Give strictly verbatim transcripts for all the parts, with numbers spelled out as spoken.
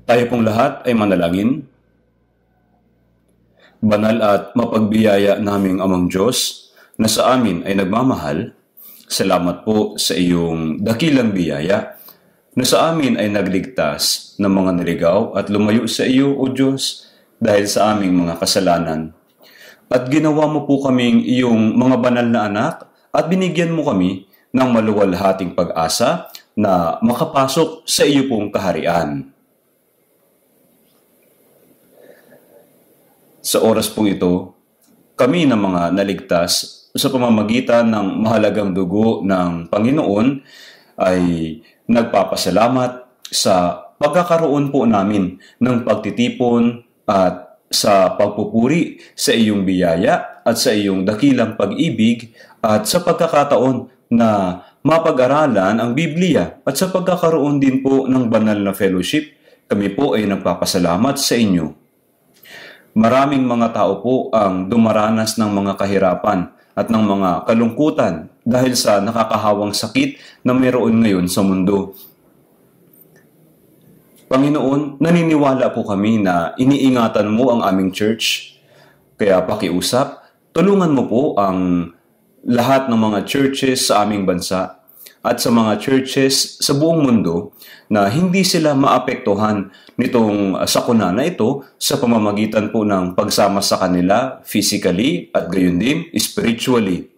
Tayo pong lahat ay manalangin. Banal at mapagbiyaya naming Amang Diyos na sa amin ay nagmamahal, salamat po sa iyong dakilang biyaya na sa amin ay nagligtas ng mga naligaw at lumayo sa iyo, O Diyos, dahil sa aming mga kasalanan. At ginawa mo po kaming iyong mga banal na anak at binigyan mo kami ng maluwalhating pag-asa na makapasok sa iyo pong kaharian. Sa oras pong ito, kami na mga naligtas sa pamamagitan ng mahalagang dugo ng Panginoon ay nagpapasalamat sa pagkakaroon po namin ng pagtitipon at sa pagpupuri sa iyong biyaya at sa iyong dakilang pag-ibig at sa pagkakataon na mapag-aralan ang Biblia at sa pagkakaroon din po ng banal na fellowship, kami po ay nagpapasalamat sa inyo. Maraming mga tao po ang dumaranas ng mga kahirapan at ng mga kalungkutan dahil sa nakakahawang sakit na mayroon ngayon sa mundo. Panginoon, naniniwala po kami na iniingatan mo ang aming church. Kaya pakiusap, tulungan mo po ang lahat ng mga churches sa aming bansa at sa mga churches sa buong mundo na hindi sila maapektuhan nitong sakuna na ito sa pamamagitan po ng pagsama sa kanila physically at gayon din spiritually.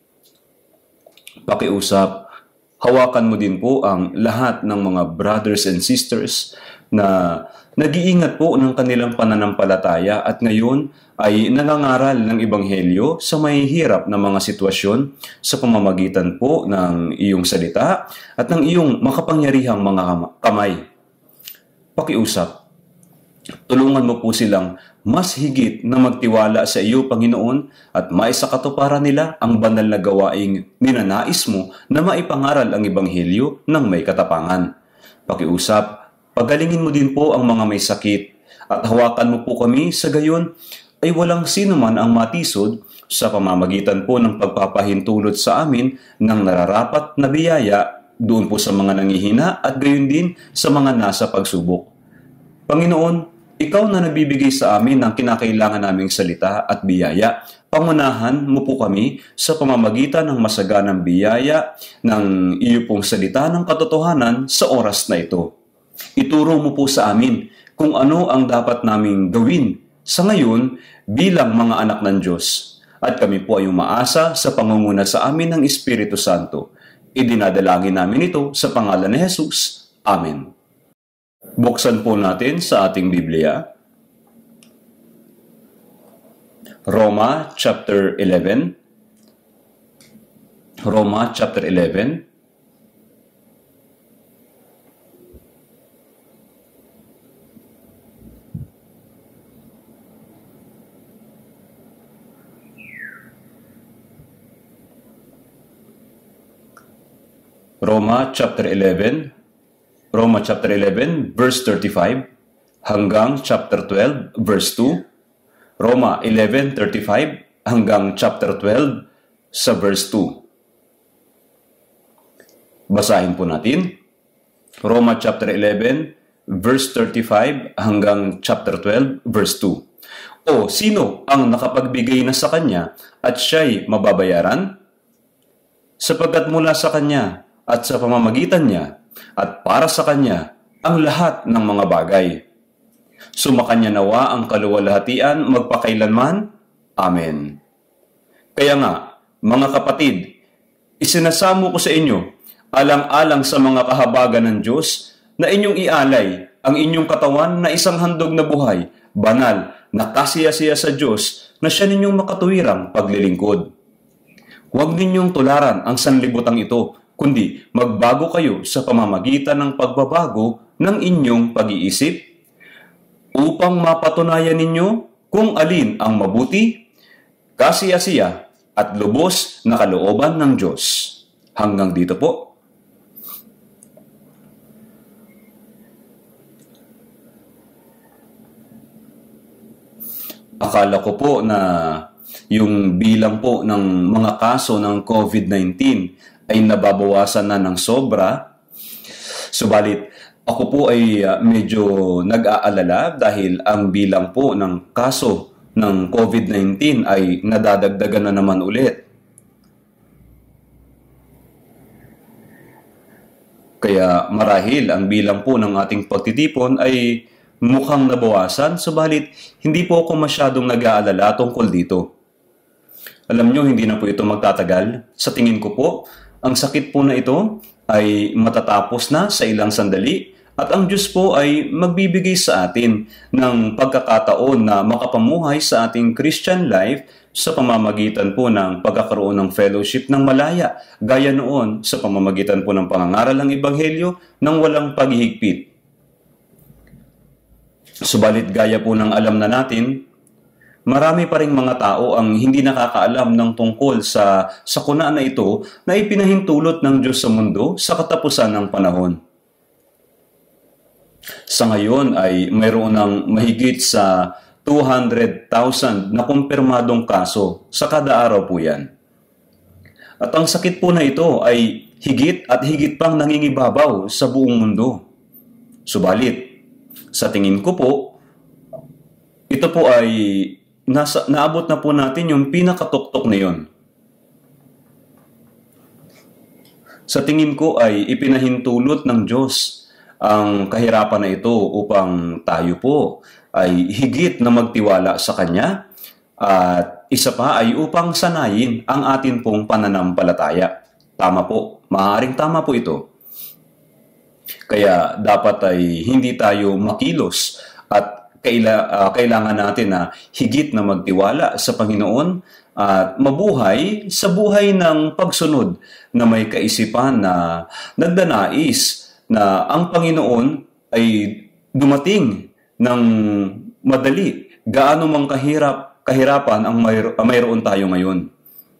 Pakiusap, hawakan mo din po ang lahat ng mga brothers and sisters na nag-iingat po ng kanilang pananampalataya at ngayon ay nangangaral ng Ebanghelyo sa mahihirap na mga sitwasyon sa pamamagitan po ng iyong salita at ng iyong makapangyarihang mga kamay. Pakiusap, tulungan mo po silang mas higit na magtiwala sa iyo, Panginoon, at maisakatuparan nila ang banal na gawaing ninanais mo na maipangaral ang Ebanghelyo ng may katapangan. Pakiusap, pagalingin mo din po ang mga may sakit at hawakan mo po kami sa gayon ay walang sino man ang matisod sa pamamagitan po ng pagpapahintulot sa amin ng nararapat na biyaya doon po sa mga nangihina at gayon din sa mga nasa pagsubok. Panginoon, ikaw na nagbibigay sa amin ng kinakailangan naming salita at biyaya. Pangunahan mo po kami sa pamamagitan ng masaganang biyaya ng iyo pong salita ng katotohanan sa oras na ito. Ituro mo po sa amin kung ano ang dapat naming gawin sa ngayon bilang mga anak ng Diyos. At kami po ay umaasa sa pangunguna sa amin ng Espiritu Santo. Idinadalangin namin ito sa pangalan ni Jesus. Amen. Buksan po natin sa ating Biblia. Roma chapter eleven. Roma chapter eleven. Roma chapter eleven, Roma chapter eleven, verse thirty-five, hanggang chapter twelve, verse two, Roma eleven thirty-five, hanggang chapter twelve, sa verse two. Basahin po natin. Roma chapter eleven, verse thirty-five, hanggang chapter twelve, verse two. O sino ang nakapagbigay na sa kanya at siya'y mababayaran? Sapagkat mula sa kanya at sa pamamagitan niya, at para sa kanya, ang lahat ng mga bagay. Sumakanya nawa ang kaluwalhatian magpakailanman. Amen. Kaya nga, mga kapatid, isinasamo ko sa inyo, alang-alang sa mga kahabagan ng Diyos, na inyong ialay ang inyong katawan na isang handog na buhay, banal, na kasiyasiya sa Diyos, na siya ninyong makatuwirang paglilingkod. Huwag ninyong tularan ang sanlibutang ito, kundi magbago kayo sa pamamagitan ng pagbabago ng inyong pag-iisip upang mapatunayan ninyo kung alin ang mabuti, kasiyasiya at lubos na kalooban ng Diyos. Hanggang dito po. Akala ko po na yung bilang po ng mga kaso ng COVID nineteen ay nababawasan na ng sobra. Subalit, ako po ay uh, medyo nag-aalala dahil ang bilang po ng kaso ng COVID nineteen ay nadadagdagan na naman ulit. Kaya marahil ang bilang po ng ating pagtitipon ay mukhang nabawasan, subalit hindi po ako masyadong nag-aalala tungkol dito. Alam nyo, hindi na po ito magtatagal. Sa tingin ko po, ang sakit po na ito ay matatapos na sa ilang sandali at ang Diyos po ay magbibigay sa atin ng pagkakataon na makapamuhay sa ating Christian life sa pamamagitan po ng pagkakaroon ng fellowship ng malaya, gaya noon sa pamamagitan po ng pangangaral ng Ebanghelyo ng walang paghihigpit. Subalit gaya po ng alam na natin, marami pa ring mga tao ang hindi nakakaalam ng tungkol sa sakuna na ito na ipinahintulot ng Diyos sa mundo sa katapusan ng panahon. Sa ngayon ay mayroon ng mahigit sa two hundred thousand na kumpirmadong kaso sa kada araw po yan. At ang sakit po na ito ay higit at higit pang nangingibabaw sa buong mundo. Subalit, sa tingin ko po, ito po ay nasa, naabot na po natin yung pinakatuktok na yun. Sa tingin ko ay ipinahintulot ng Diyos ang kahirapan na ito upang tayo po ay higit na magtiwala sa Kanya at isa pa ay upang sanayin ang atin pong pananampalataya. Tama po, maaaring tama po ito. Kaya dapat ay hindi tayo makilos at kaila, uh, kailangan natin na higit na magtiwala sa Panginoon at mabuhay sa buhay ng pagsunod na may kaisipan na nagdanais na ang Panginoon ay dumating ng madali, gaano mang kahirap, kahirapan ang mayro, mayroon tayo ngayon.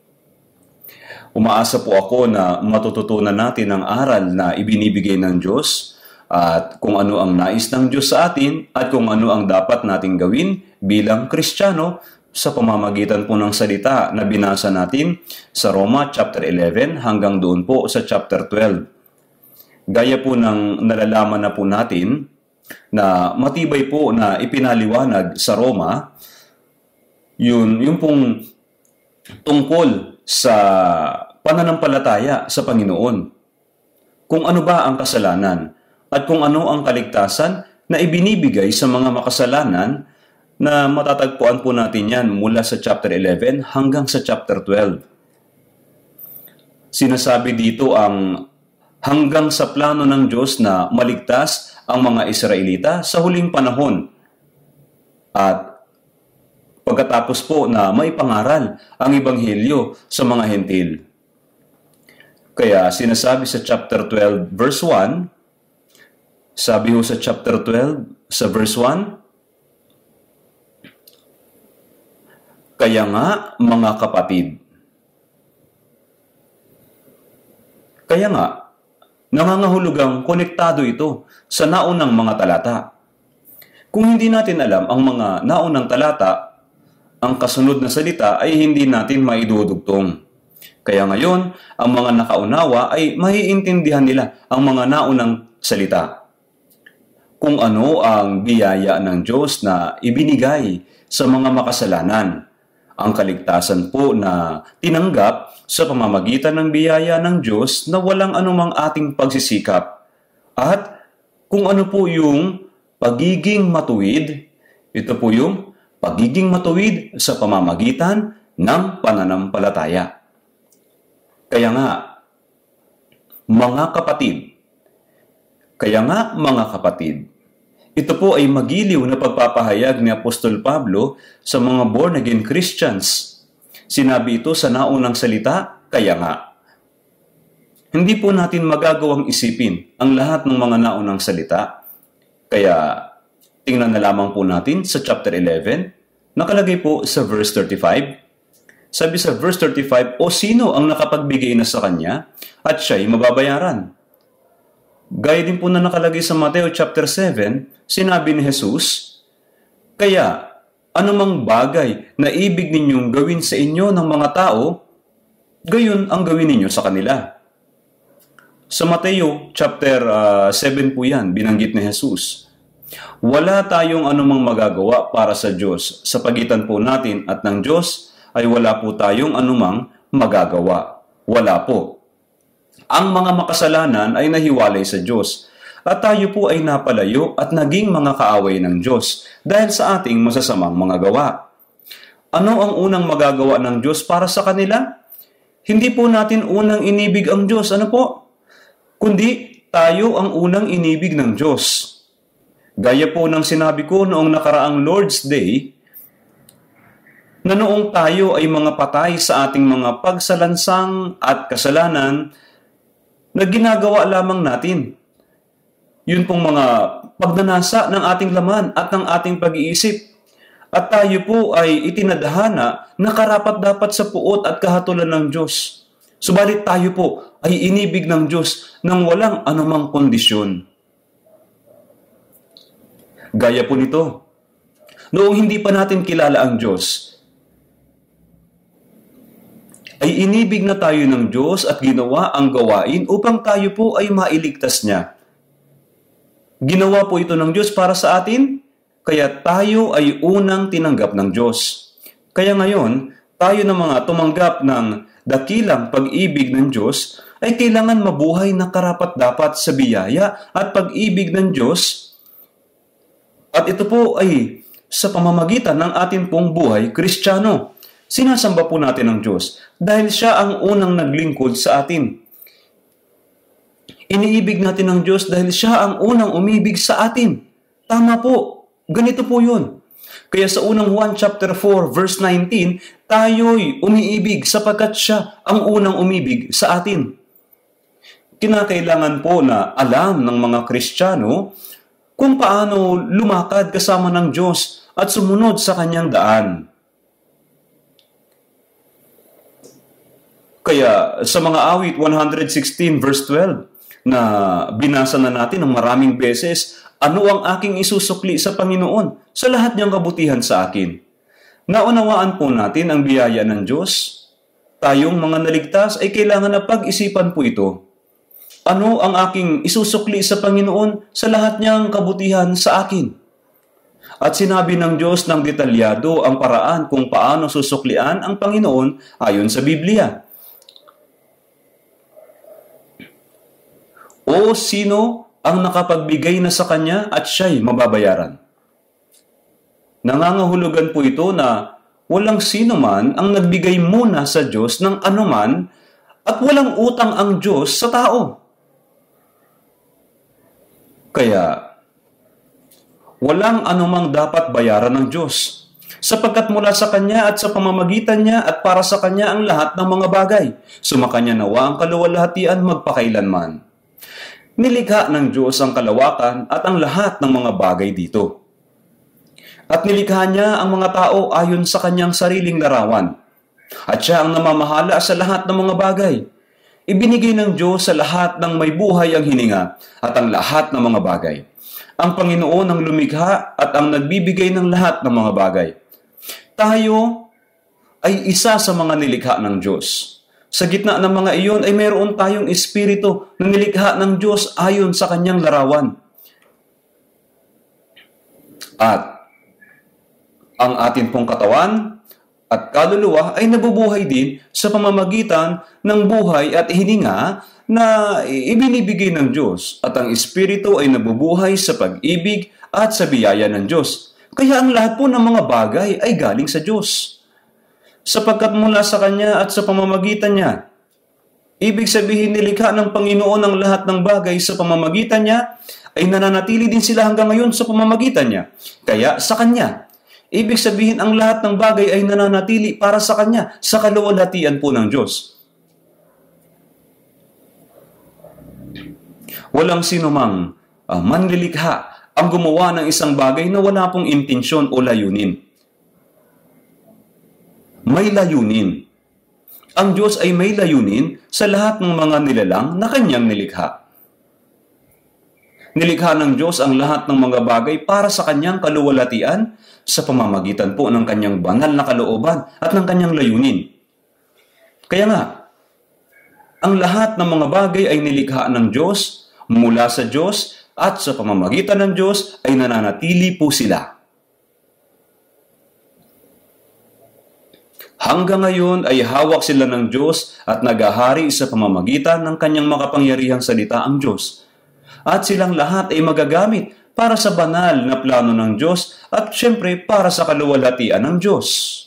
Umaasa po ako na matututunan natin ang aral na ibinibigay ng Diyos at kung ano ang nais ng Diyos sa atin at kung ano ang dapat nating gawin bilang Kristiyano sa pamamagitan po ng salita na binasa natin sa Roma chapter eleven hanggang doon po sa chapter twelve. Gaya po ng nalalaman na po natin na matibay po na ipinaliwanag sa Roma, yun, yung pong tungkol sa pananampalataya sa Panginoon. Kung ano ba ang kasalanan at kung ano ang kaligtasan na ibinibigay sa mga makasalanan na matatagpuan po natin yan mula sa chapter eleven hanggang sa chapter twelve. Sinasabi dito ang hanggang sa plano ng Diyos na maligtas ang mga Israelita sa huling panahon. At pagkatapos po na may pangaral ang Ebanghelyo sa mga Hentil. Kaya sinasabi sa chapter twelve verse one, sabi ho sa chapter twelve sa verse one, kaya nga mga kapatid, kaya nga, nangangahulugang konektado ito sa naunang mga talata. Kung hindi natin alam ang mga naunang talata, ang kasunod na salita ay hindi natin maidudugtong. Kaya ngayon, ang mga nakaunawa ay maiintindihan nila ang mga naunang salita. Kung ano ang biyaya ng Diyos na ibinigay sa mga makasalanan. Ang kaligtasan po na tinanggap sa pamamagitan ng biyaya ng Diyos na walang anumang ating pagsisikap. At kung ano po yung pagiging matuwid, ito po yung pagiging matuwid sa pamamagitan ng pananampalataya. Kaya nga, mga kapatid, kaya nga mga kapatid, ito po ay magiliw na pagpapahayag ni Apostol Pablo sa mga born-again Christians. Sinabi ito sa naunang salita, kaya nga. Hindi po natin magagawang isipin ang lahat ng mga naunang salita. Kaya tingnan na lamang po natin sa chapter eleven, nakalagay po sa verse thirty-five. Sabi sa verse thirty-five, o sino ang nakapagbigay na sa kanya at siya'y mababayaran? Gaya din po na nakalagay sa Mateo chapter seven, sinabi ni Jesus, kaya anumang bagay na ibig ninyong gawin sa inyo ng mga tao, gayon ang gawin ninyo sa kanila. Sa Mateo chapter uh, seven po yan, binanggit ni Jesus. Wala tayong anumang magagawa para sa Diyos. Sa pagitan po natin at ng Diyos ay wala po tayong anumang magagawa. Wala po. Ang mga makasalanan ay nahiwalay sa Diyos. At tayo po ay napalayo at naging mga kaaway ng Diyos dahil sa ating masasamang mga gawa. Ano ang unang magagawa ng Diyos para sa kanila? Hindi po natin unang inibig ang Diyos. Ano po? Kundi tayo ang unang inibig ng Diyos. Gaya po ng sinabi ko noong nakaraang Lord's Day, na noong tayo ay mga patay sa ating mga pagsalansang at kasalanan na ginagawa lamang natin. Yun pong mga pagnanasa ng ating laman at ng ating pag-iisip. At tayo po ay itinadhana na karapat-dapat sa puot at kahatulan ng Diyos. Subalit tayo po ay inibig ng Diyos nang walang anumang kondisyon. Gaya po nito, noong hindi pa natin kilala ang Diyos, ay inibig na tayo ng Diyos at ginawa ang gawain upang tayo po ay mailigtas niya. Ginawa po ito ng Diyos para sa atin, kaya tayo ay unang tinanggap ng Diyos. Kaya ngayon, tayo na mga tumanggap ng dakilang pag-ibig ng Diyos, ay kailangan mabuhay na karapat-dapat sa biyaya at pag-ibig ng Diyos. At ito po ay sa pamamagitan ng ating pong buhay Kristiyano. Sinasamba po natin ang Diyos dahil siya ang unang naglingkod sa atin. Iniibig natin ang Diyos dahil siya ang unang umibig sa atin. Tama po. Ganito po yun. Kaya sa unang Juan chapter four verse nineteen, tayo'y umiibig sapagkat siya ang unang umibig sa atin. Kinakailangan po na alam ng mga Kristiyano kung paano lumakad kasama ng Diyos at sumunod sa kanyang daan. Kaya sa mga awit one sixteen verse twelve na binasa na natin ng maraming beses, ano ang aking isusukli sa Panginoon sa lahat niyang kabutihan sa akin? Naunawaan po natin ang biyaya ng Diyos. Tayong mga naligtas ay kailangan na pag-isipan po ito. Ano ang aking isusukli sa Panginoon sa lahat niyang kabutihan sa akin? At sinabi ng Diyos ng detalyado ang paraan kung paano susuklian ang Panginoon ayon sa Biblia. O sino ang nakapagbigay na sa Kanya at siya'y mababayaran? Nangangahulugan po ito na walang sino man ang nagbigay muna sa Diyos ng anuman at walang utang ang Diyos sa tao. Kaya, walang anumang dapat bayaran ng Diyos, sapagkat mula sa Kanya at sa pamamagitan niya at para sa Kanya ang lahat ng mga bagay. Sumakanya nawa ang kaluwalhatian magpakailanman. Nilikha ng Diyos ang kalawakan at ang lahat ng mga bagay dito. At nilikha niya ang mga tao ayon sa Kanyang sariling larawan. At siya ang namamahala sa lahat ng mga bagay. Ibinigay ng Diyos sa lahat ng may buhay ang hininga at ang lahat ng mga bagay. Ang Panginoon ang lumikha at ang nagbibigay ng lahat ng mga bagay. Tayo ay isa sa mga nilikha ng Diyos. Sa gitna ng mga iyon ay mayroon tayong espiritu na nilikha ng Diyos ayon sa Kanyang larawan. At ang atin pong katawan at kaluluwa ay nabubuhay din sa pamamagitan ng buhay at hininga na ibinibigay ng Diyos. At ang espiritu ay nabubuhay sa pag-ibig at sa biyaya ng Diyos. Kaya ang lahat po ng mga bagay ay galing sa Diyos. Sapagkat mula sa Kanya at sa pamamagitan niya, ibig sabihin nilikha ng Panginoon ang lahat ng bagay sa pamamagitan niya, ay nananatili din sila hanggang ngayon sa pamamagitan niya. Kaya sa Kanya, ibig sabihin ang lahat ng bagay ay nananatili para sa Kanya, sa kaluwalhatian po ng Diyos. Walang sinumang uh, manlilikha ang gumawa ng isang bagay na wala pong intensyon o layunin. May layunin. Ang Diyos ay may layunin sa lahat ng mga nilalang na Kanyang nilikha. Nilikha ng Diyos ang lahat ng mga bagay para sa Kanyang kaluwalhatian sa pamamagitan po ng Kanyang banal na kalooban at ng Kanyang layunin. Kaya nga, Ang lahat ng mga bagay ay nilikha ng Diyos, mula sa Diyos, at sa pamamagitan ng Diyos ay nananatili po sila. Hanggang ngayon ay hawak sila ng Diyos at nagahari sa pamamagitan ng kanyang makapangyarihang salita ang Diyos. At silang lahat ay magagamit para sa banal na plano ng Diyos at syempre para sa kaluwalhatian ng Diyos.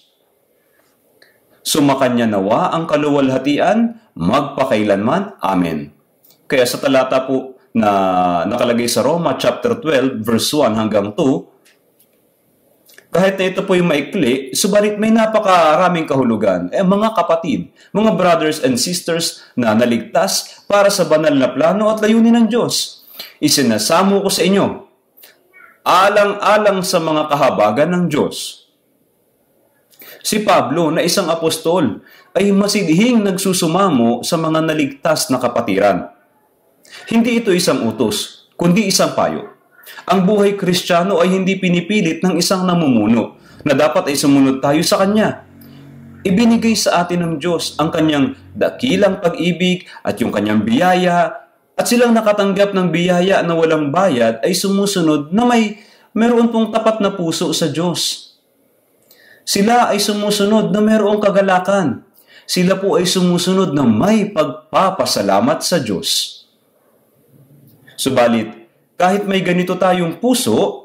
Sumakanya nawa ang kaluwalhatian magpakailanman. Amen. Kaya sa talata po na nakalagay sa Roma chapter twelve verse one hanggang two, kahit na ito po yung maikli, subalit may napakaraming kahulugan. Eh mga kapatid, mga brothers and sisters na naligtas para sa banal na plano at layunin ng Diyos, isinasamo ko sa inyo, alang-alang sa mga kahabagan ng Diyos. Si Pablo na isang apostol ay masidhing nagsusumamo sa mga naligtas na kapatiran. Hindi ito isang utos, kundi isang payo. Ang buhay Kristiyano ay hindi pinipilit ng isang namumuno na dapat ay sumunod tayo sa Kanya. Ibinigay sa atin ng Diyos ang Kanyang dakilang pag-ibig at yung Kanyang biyaya, at silang nakatanggap ng biyaya na walang bayad ay sumusunod na may meron pong tapat na puso sa Diyos. Sila ay sumusunod na mayroong kagalakan. Sila po ay sumusunod na may pagpapasalamat sa Diyos. Subalit, kahit may ganito tayong puso,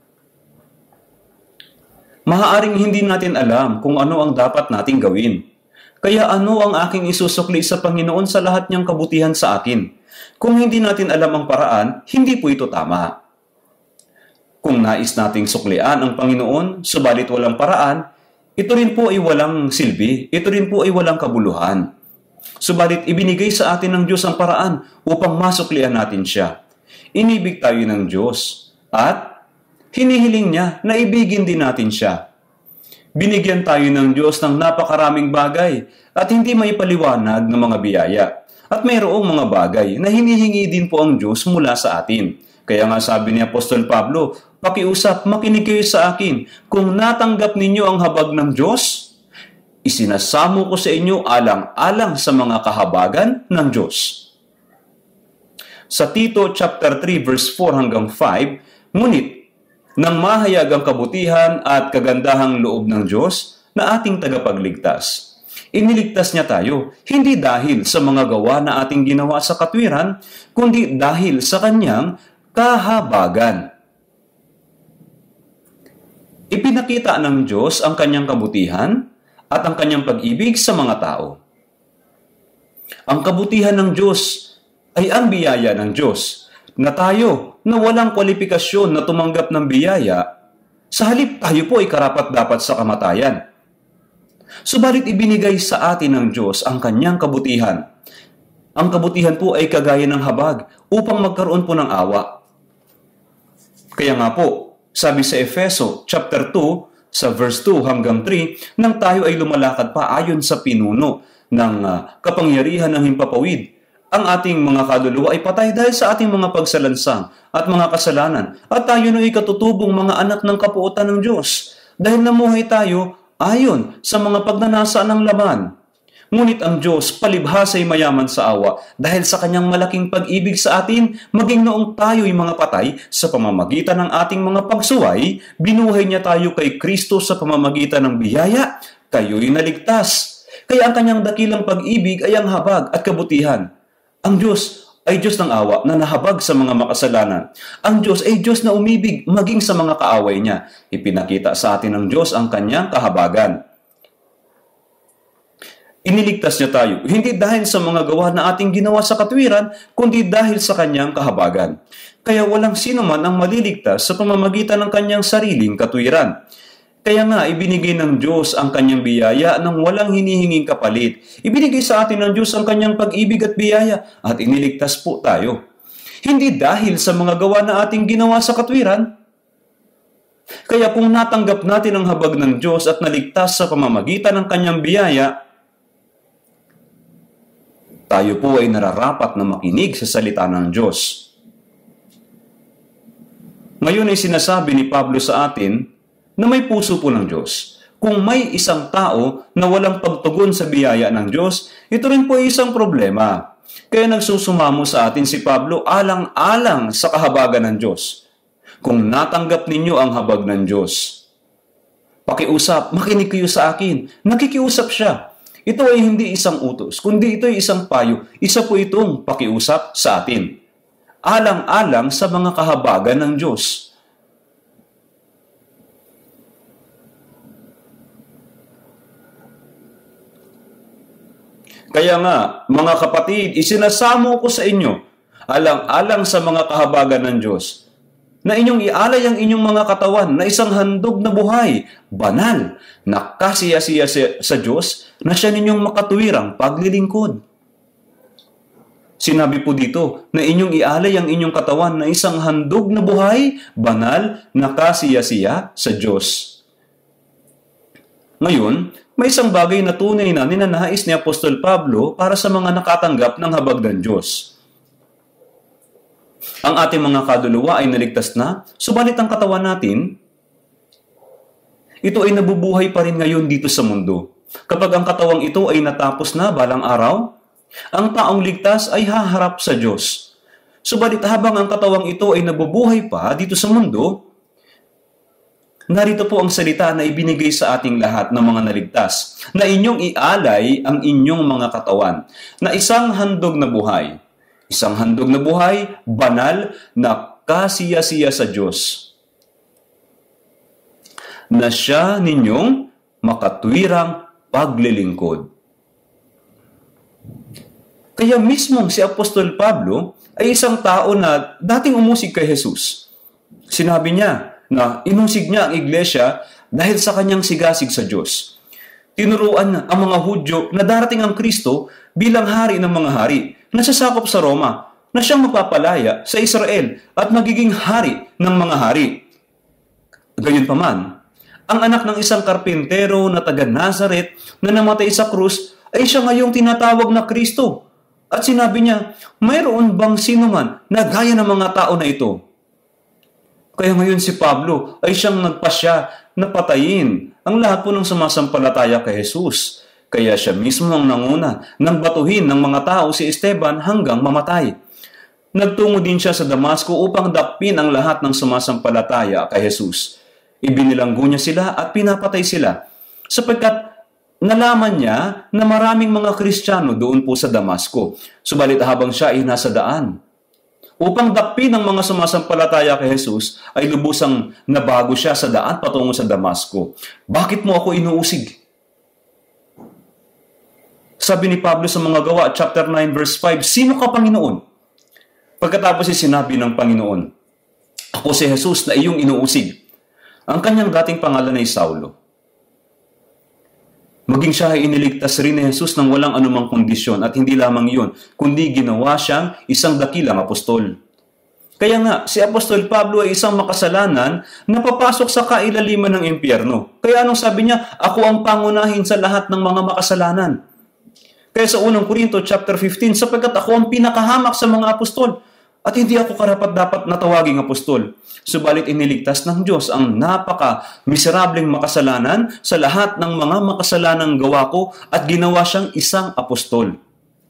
maaaring hindi natin alam kung ano ang dapat nating gawin. Kaya ano ang aking isusukli sa Panginoon sa lahat niyang kabutihan sa akin? Kung hindi natin alam ang paraan, hindi po ito tama. Kung nais nating suklian ang Panginoon, subalit walang paraan, ito rin po ay walang silbi, ito rin po ay walang kabuluhan. Subalit ibinigay sa atin ng Diyos ang paraan upang masuklian natin siya. Inibig tayo ng Diyos at hinihiling niya na ibigin din natin siya. Binigyan tayo ng Diyos ng napakaraming bagay at hindi may paliwanag ng mga biyaya. At mayroong mga bagay na hinihingi din po ang Diyos mula sa atin. Kaya nga sabi ni Apostol Pablo, pakiusap, makinig kayo sa akin. Kung natanggap ninyo ang habag ng Diyos, isinasamo ko sa inyo alang-alang sa mga kahabagan ng Diyos. Sa Tito chapter three verse four hanggang five, ngunit nang mahayag ang kabutihan at kagandahang loob ng Diyos na ating tagapagligtas. Iniligtas niya tayo, hindi dahil sa mga gawa na ating ginawa sa katwiran, kundi dahil sa kanyang kahabagan. Ipinakita ng Diyos ang kanyang kabutihan at ang kanyang pag-ibig sa mga tao. Ang kabutihan ng Diyos ay ang biyaya ng Diyos, na tayo na walang kwalifikasyon na tumanggap ng biyaya, sa halip tayo po ay karapat-dapat sa kamatayan. Subalit ibinigay sa atin ng Diyos ang kanyang kabutihan. Ang kabutihan po ay kagaya ng habag upang magkaroon po ng awa. Kaya nga po, sabi sa Efeso chapter two, sa verse two hanggang three, nang tayo ay lumalakad pa ayon sa pinuno ng uh, kapangyarihan ng himpapawid, ang ating mga kaluluwa ay patay dahil sa ating mga pagsalansang at mga kasalanan. At tayo na ay katutubong mga anak ng kapuotan ng Diyos. Dahil namuhay tayo ayon sa mga pagnanasa ng laman. Ngunit ang Diyos palibhasa'y mayaman sa awa dahil sa kanyang malaking pag-ibig sa atin, maging noong tayo'y mga patay sa pamamagitan ng ating mga pagsuway, binuhay niya tayo kay Kristo sa pamamagitan ng biyaya, kayo'y naligtas. Kaya ang kanyang dakilang pag-ibig ay ang habag at kabutihan. Ang Diyos ay Diyos ng awa na nahabag sa mga makasalanan. Ang Diyos ay Diyos na umibig maging sa mga kaaway niya. Ipinakita sa atin ng Diyos ang kanyang kahabagan. Iniligtas niya tayo, hindi dahil sa mga gawa na ating ginawa sa katwiran, kundi dahil sa kanyang kahabagan. Kaya walang sino man ang maliligtas sa pamamagitan ng kanyang sariling katwiran. Kaya nga, ibinigay ng Diyos ang kanyang biyaya nang walang hinihinging kapalit. Ibinigay sa atin ng Diyos ang kanyang pag-ibig at biyaya at iniligtas po tayo. Hindi dahil sa mga gawa na ating ginawa sa katwiran. Kaya kung natanggap natin ang habag ng Diyos at naligtas sa pamamagitan ng kanyang biyaya, tayo po ay nararapat na makinig sa salita ng Diyos. Ngayon ay sinasabi ni Pablo sa atin na may puso po ng Diyos. Kung may isang tao na walang pagtugon sa biyaya ng Diyos, ito rin po ay isang problema. Kaya nagsusumamo sa atin si Pablo alang-alang sa kahabagan ng Diyos. Kung natanggap ninyo ang habag ng Diyos, pakiusap, makinig kayo sa akin. Nakikiusap siya. Ito ay hindi isang utos, kundi ito ay isang payo. Isa po itong pakiusap sa atin. Alang-alang sa mga kahabagan ng Diyos. Kaya nga, mga kapatid, isinasamo ko sa inyo, alang-alang sa mga kahabagan ng Diyos, na inyong ialay ang inyong mga katawan na isang handog na buhay, banal, na kasiya-siya sa Diyos, na siya ninyong makatuwirang paglilingkod. Sinabi po dito na inyong ialay ang inyong katawan na isang handog na buhay, banal, na kasiya-siya sa Diyos. Ngayon, may isang bagay na tunay na ninanais ni Apostol Pablo para sa mga nakatanggap ng habag ng Diyos. Ang ating mga kaluluwa ay naligtas na, subalit ang katawan natin, ito ay nabubuhay pa rin ngayon dito sa mundo. Kapag ang katawang ito ay natapos na balang araw, ang taong ligtas ay haharap sa Diyos. Subalit habang ang katawang ito ay nabubuhay pa dito sa mundo, narito po ang salita na ibinigay sa ating lahat ng mga naligtas, na inyong ialay ang inyong mga katawan, na isang handog na buhay. Isang handog na buhay, banal, na kasiya-siya sa Diyos. Na siya ninyong makatwirang paglilingkod. Kaya mismong si Apostol Pablo ay isang tao na dating umusig kay Jesus. Sinabi niya na inusig niya ang iglesia dahil sa kanyang sigasig sa Diyos. Tinuruan ang mga Hudyo na darating ang Kristo bilang hari ng mga hari, na sasakop sa Roma, na siyang magpapalaya sa Israel at magiging hari ng mga hari. Gayunpaman, ang anak ng isang karpintero na taga Nazaret na namatay sa krus ay siya ngayong tinatawag na Kristo. At sinabi niya, mayroon bang sino man na gaya ng mga tao na ito? Kaya ngayon si Pablo ay siyang nagpasya na patayin ang lahat po ng sumasampalataya kay Jesus. Kaya siya mismo ang nanguna nang batuhin ng mga tao si Esteban hanggang mamatay. Nagtungo din siya sa Damasco upang dakpin ang lahat ng sumasampalataya kay Jesus. Ibinilanggo niya sila at pinapatay sila, sapagkat nalaman niya na maraming mga Kristiyano doon po sa Damasco. Subalit habang siya ay nasa daan, upang dakpin ng mga sumasampalataya kay Jesus, ay lubusang nabago siya sa daan patungo sa Damasco. Bakit mo ako inuusig? Sabi ni Pablo sa mga Gawa, chapter nine, verse five, sino ka, Panginoon? Pagkatapos ay sinabi ng Panginoon, ako si Jesus na iyong inuusig. Ang kanyang dating pangalan ay Saulo. Maging siya ay iniligtas rin ni Jesus ng walang anumang kondisyon, at hindi lamang iyon, kundi ginawa siyang isang dakilang apostol. Kaya nga, si Apostol Pablo ay isang makasalanan na papasok sa kailaliman ng impyerno. Kaya anong sabi niya? Ako ang pangunahin sa lahat ng mga makasalanan. Kaya sa unang Korinto chapter fifteen, sapagkat ako ang pinakahamak sa mga apostol, at hindi ako karapat-dapat na tawaging apostol. Subalit iniligtas ng Diyos ang napaka-miserableng makasalanan sa lahat ng mga makasalanang gawa ko, at ginawa siyang isang apostol.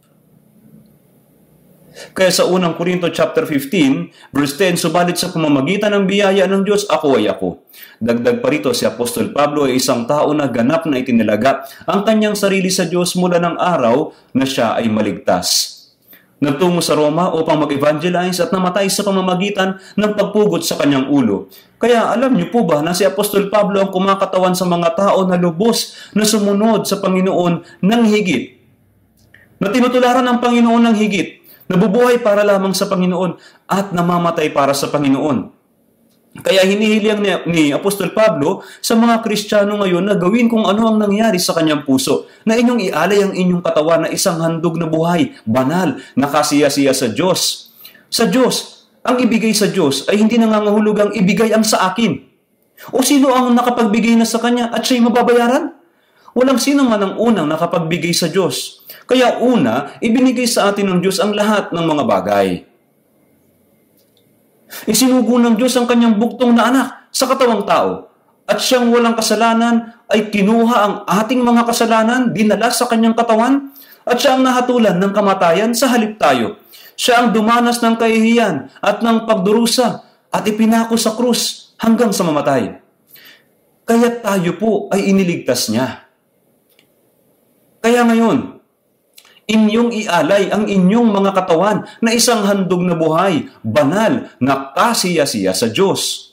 Kaya sa unang Korinto chapter fifteen, verse ten, subalit sa pamamagitan ng biyaya ng Diyos, ako ay ako. Dagdag pa rito, si Apostol Pablo ay isang tao na ganap na itinilaga ang kanyang sarili sa Diyos mula ng araw na siya ay maligtas. Nagtungo sa Roma upang mag-evangelize at namatay sa pamamagitan ng pagpugot sa kanyang ulo. Kaya alam niyo po ba na si Apostol Pablo ang kumakatawan sa mga tao na lubos na sumunod sa Panginoon ng higit, na tinutularan ng Panginoon ng higit, nabubuhay para lamang sa Panginoon at namamatay para sa Panginoon. Kaya hinihiliang ni, ni Apostol Pablo sa mga Kristiyano ngayon na gawin kung ano ang nangyari sa kanyang puso, na inyong ialay ang inyong katawan na isang handog na buhay, banal, nakasiya-siya sa Diyos. Sa Diyos, ang ibigay sa Diyos ay hindi nangangahulugang ibigay ang sa akin. O sino ang nakapagbigay na sa Kanya at siya'y mababayaran? Walang sino man ang unang nakapagbigay sa Diyos. Kaya una, ibinigay sa atin ng Diyos ang lahat ng mga bagay. Isinugo ng Diyos ang kanyang buktong na anak sa katawang tao. at siyang walang kasalanan ay kinuha ang ating mga kasalanan, dinala sa kanyang katawan, at siya ang nahatulan ng kamatayan sa halip tayo. Siya ang dumanas ng kahihiyan at ng pagdurusa at ipinako sa krus hanggang sa mamatay. Kaya tayo po ay iniligtas niya. Kaya ngayon, inyong ialay ang inyong mga katawan na isang handog na buhay, banal, na kasiya-siya sa Diyos.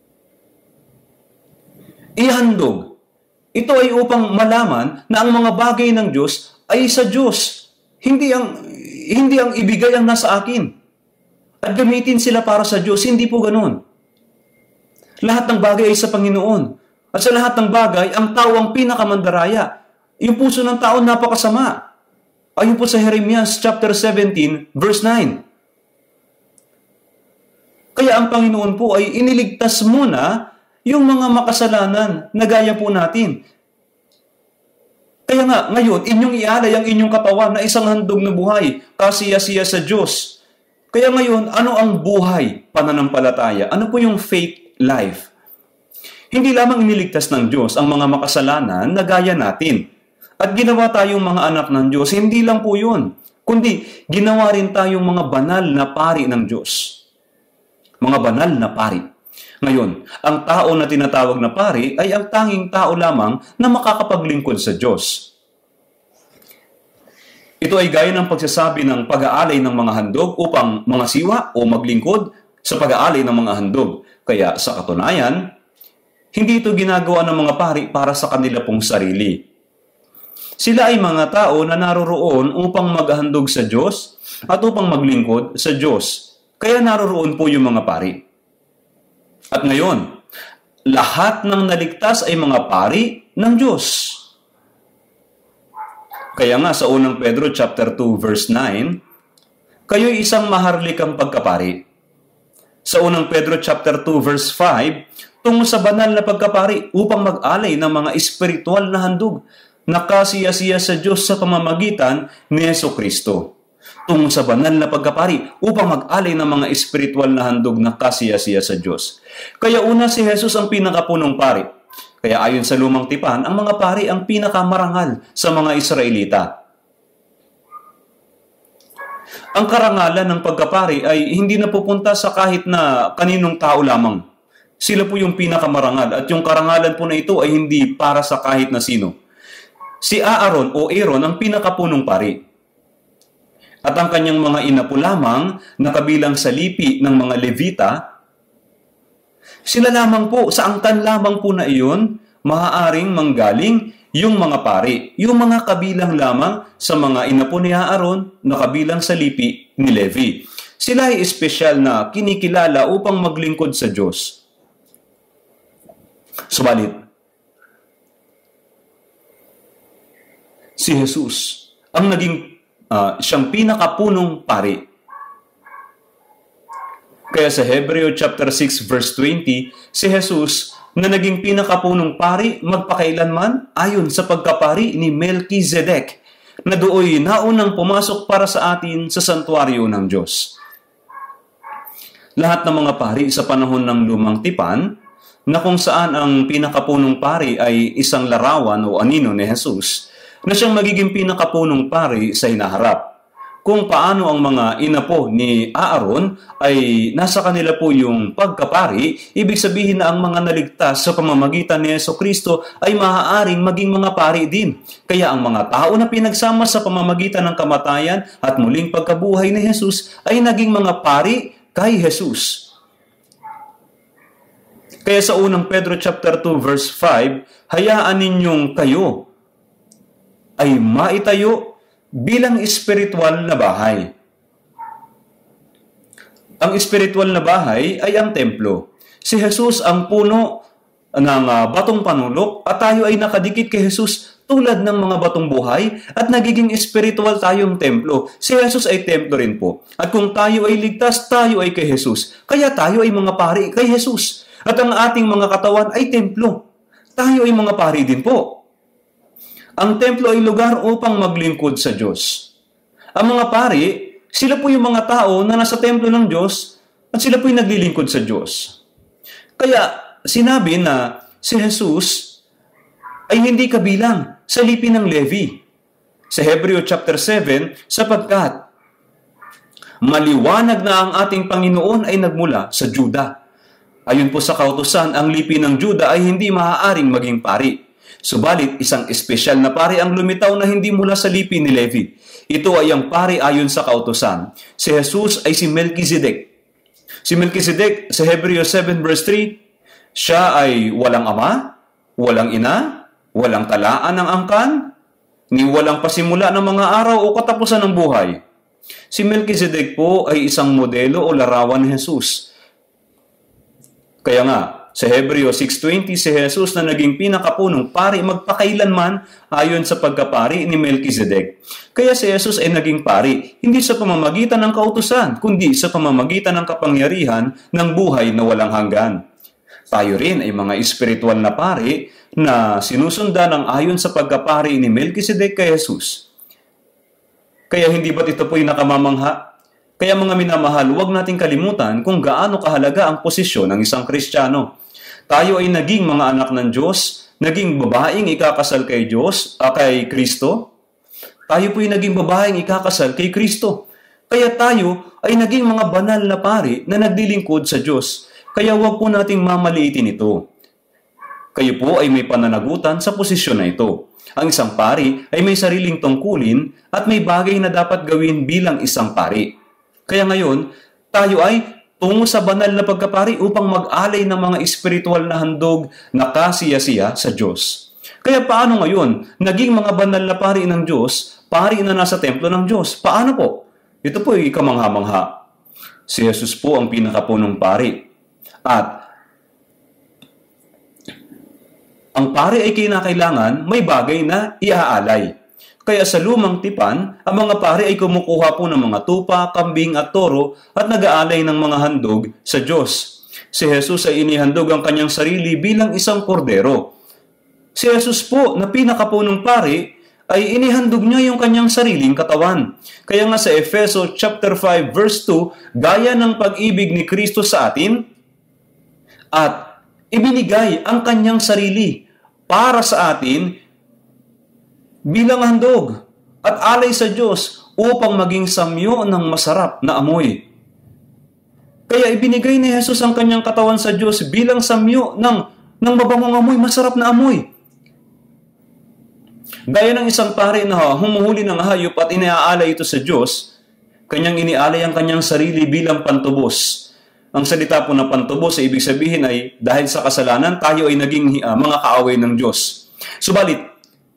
Ihandog. Ito ay upang malaman na ang mga bagay ng Diyos ay sa Diyos. Hindi ang, hindi ang ibigay ang nasa akin. At gamitin sila para sa Diyos. Hindi po ganun. Lahat ng bagay ay sa Panginoon. At sa lahat ng bagay, ang tao ang pinakamandaraya. Yung puso ng tao napakasama. Ayon po sa Jeremias chapter seventeen, verse nine. Kaya ang Panginoon po ay iniligtas muna yung mga makasalanan na gaya po natin. Kaya nga, ngayon, inyong ialay ang inyong katawan na isang handog na buhay, kasiya-siya sa Diyos. Kaya ngayon, ano ang buhay pananampalataya? Ano po yung faith life? Hindi lamang iniligtas ng Diyos ang mga makasalanan na gaya natin. At ginawa tayong mga anak ng Diyos, hindi lang po yun. Kundi, ginawa rin tayong mga banal na pari ng Diyos. Mga banal na pari. Ngayon, ang tao na tinatawag na pari ay ang tanging tao lamang na makakapaglingkod sa Diyos. Ito ay gaya ng pagsasabi ng pag-aalay ng mga handog upang mga siwa o maglingkod sa pag-aalay ng mga handog. Kaya sa katunayan, hindi ito ginagawa ng mga pari para sa kanila pong sarili. Sila ay mga tao na naroroon upang maghandog sa Diyos at upang maglingkod sa Diyos. Kaya naroroon po yung mga pari. At ngayon, lahat ng naligtas ay mga pari ng Diyos. Kaya nga sa unang Pedro chapter two verse nine, kayo'y isang maharlikang pagkapari. Sa unang Pedro chapter two verse five, tungo sa banal na pagkapari upang mag-alay ng mga espiritual na handog na kasiya-siya sa Diyos sa pamamagitan ni Jesucristo. Tungo sa banal na pagkapari upang mag-alay ng mga espiritual na handog na kasiya-siya sa Diyos. Kaya una si Jesus ang pinakapunong pari. Kaya ayon sa lumang tipan, ang mga pari ang pinakamarangal sa mga Israelita. Ang karangalan ng pagkapari ay hindi napupunta sa kahit na kaninong tao lamang. Sila po yung pinakamarangal at yung karangalan po na ito ay hindi para sa kahit na sino. Si Aaron o Aaron ang pinakapunong pari. At ang kanyang mga ina po lamang na kabilang sa lipi ng mga Levita, sila lamang po, sa angkan lamang po na iyon, maaaring manggaling yung mga pari, yung mga kabilang lamang sa mga ina po ni Aaron na kabilang sa lipi ni Levi. Sila ay espesyal na kinikilala upang maglingkod sa Diyos. Subalit, si Jesus ang naging uh, siyang pinakapunong pari. Kaya sa Hebreo chapter six verse twenty, si Jesus na naging pinakapunong pari magpakailanman ayon sa pagkapari ni Melchizedek na dooy naunang pumasok para sa atin sa santuaryo ng Diyos. Lahat ng mga pari sa panahon ng lumang tipan na kung saan ang pinakapunong pari ay isang larawan o anino ni Jesus na siyang magiging pinakapunong pari sa hinaharap. Kung paano ang mga inapo ni Aaron ay nasa kanila po yung pagkapari, ibig sabihin na ang mga naligtas sa pamamagitan ni Jesucristo ay maaaring maging mga pari din. Kaya ang mga tao na pinagsama sa pamamagitan ng kamatayan at muling pagkabuhay ni Jesus ay naging mga pari kay Jesus. Kaya sa unang Pedro chapter two verse five, hayaan ninyong kayo ay maitayo bilang espiritual na bahay. Ang espiritual na bahay ay ang templo. Si Jesus ang puno ng uh, batong panulok at tayo ay nakadikit kay Jesus tulad ng mga batong buhay at nagiging espiritual tayong templo. Si Jesus ay templo rin po. At kung tayo ay ligtas, tayo ay kay Jesus. Kaya tayo ay mga pari kay Jesus. At ang ating mga katawan ay templo. Tayo ay mga pari din po. Ang templo ay lugar upang maglingkod sa Diyos. Ang mga pari, sila po yung mga tao na nasa templo ng Diyos at sila po yung naglilingkod sa Diyos. Kaya sinabi na si Jesus ay hindi kabilang sa lipi ng Levi. Sa Hebreo chapter seven, sapagkat maliwanag na ang ating Panginoon ay nagmula sa Juda. Ayon po sa kautusan, ang lipi ng Juda ay hindi maaaring maging pari. Subalit, isang espesyal na pari ang lumitaw na hindi mula sa lipi ni Levi. Ito ay ang pari ayon sa kautusan. Si Jesus ay si Melchizedek. Si Melchizedek sa Hebreo seven verse three, siya ay walang ama, walang ina, walang talaan ng angkan, ni walang pasimula ng mga araw o katapusan ng buhay. Si Melchizedek po ay isang modelo o larawan ni Jesus. Kaya nga, sa Hebreo six twenty, si Jesus na naging pinakapunong pari magpakailanman ayon sa pagkapari ni Melchizedek. Kaya si Jesus ay naging pari, hindi sa pamamagitan ng kautusan, kundi sa pamamagitan ng kapangyarihan ng buhay na walang hanggan. Tayo rin ay mga espiritual na pari na sinusundan ng ayon sa pagkapari ni Melchizedek kay Jesus. Kaya hindi ba't ito po'y nakamamangha? Kaya mga minamahal, huwag nating kalimutan kung gaano kahalaga ang posisyon ng isang Kristiyano. Tayo ay naging mga anak ng Diyos, naging babaeng ikakasal kay Diyos, uh, kay Kristo. Tayo po'y naging babaeng ikakasal kay Kristo. Kaya tayo ay naging mga banal na pari na naglilingkod sa Diyos. Kaya huwag po nating mamaliitin ito. Kayo po ay may pananagutan sa posisyon na ito. Ang isang pari ay may sariling tungkulin at may bagay na dapat gawin bilang isang pari. Kaya ngayon, tayo ay tungo sa banal na pagkapari upang mag-alay ng mga espiritual na handog na kasiya-siya sa Diyos. Kaya paano ngayon, naging mga banal na pari ng Diyos, pari na nasa templo ng Diyos? Paano po? Ito po ay kamangha-mangha. Si Jesus po ang pinakapunong pari. At ang pari ay kinakailangan may bagay na iaalay. Kaya sa lumang tipan, ang mga pari ay kumukuha po ng mga tupa, kambing at toro at nag-aalay ng mga handog sa Diyos. Si Jesus ay inihandog ang kanyang sarili bilang isang kordero. Si Jesus po na pinakapunong pari ay inihandog niya yung kanyang sariling katawan. Kaya nga sa Efeso chapter five verse two, gaya ng pag-ibig ni Kristo sa atin at ibinigay ang kanyang sarili para sa atin bilang handog at alay sa Diyos upang maging samyo ng masarap na amoy. Kaya ibinigay ni Jesus ang kanyang katawan sa Diyos bilang samyo ng, ng mabangong amoy, masarap na amoy. Gaya ng isang pari na humuhuli ng hayop at iniaalay ito sa Diyos, kanyang inialay ang kanyang sarili bilang pantubos. Ang salita po na pantubos ay ibig sabihin ay dahil sa kasalanan, tayo ay naging uh, mga kaaway ng Diyos. Subalit,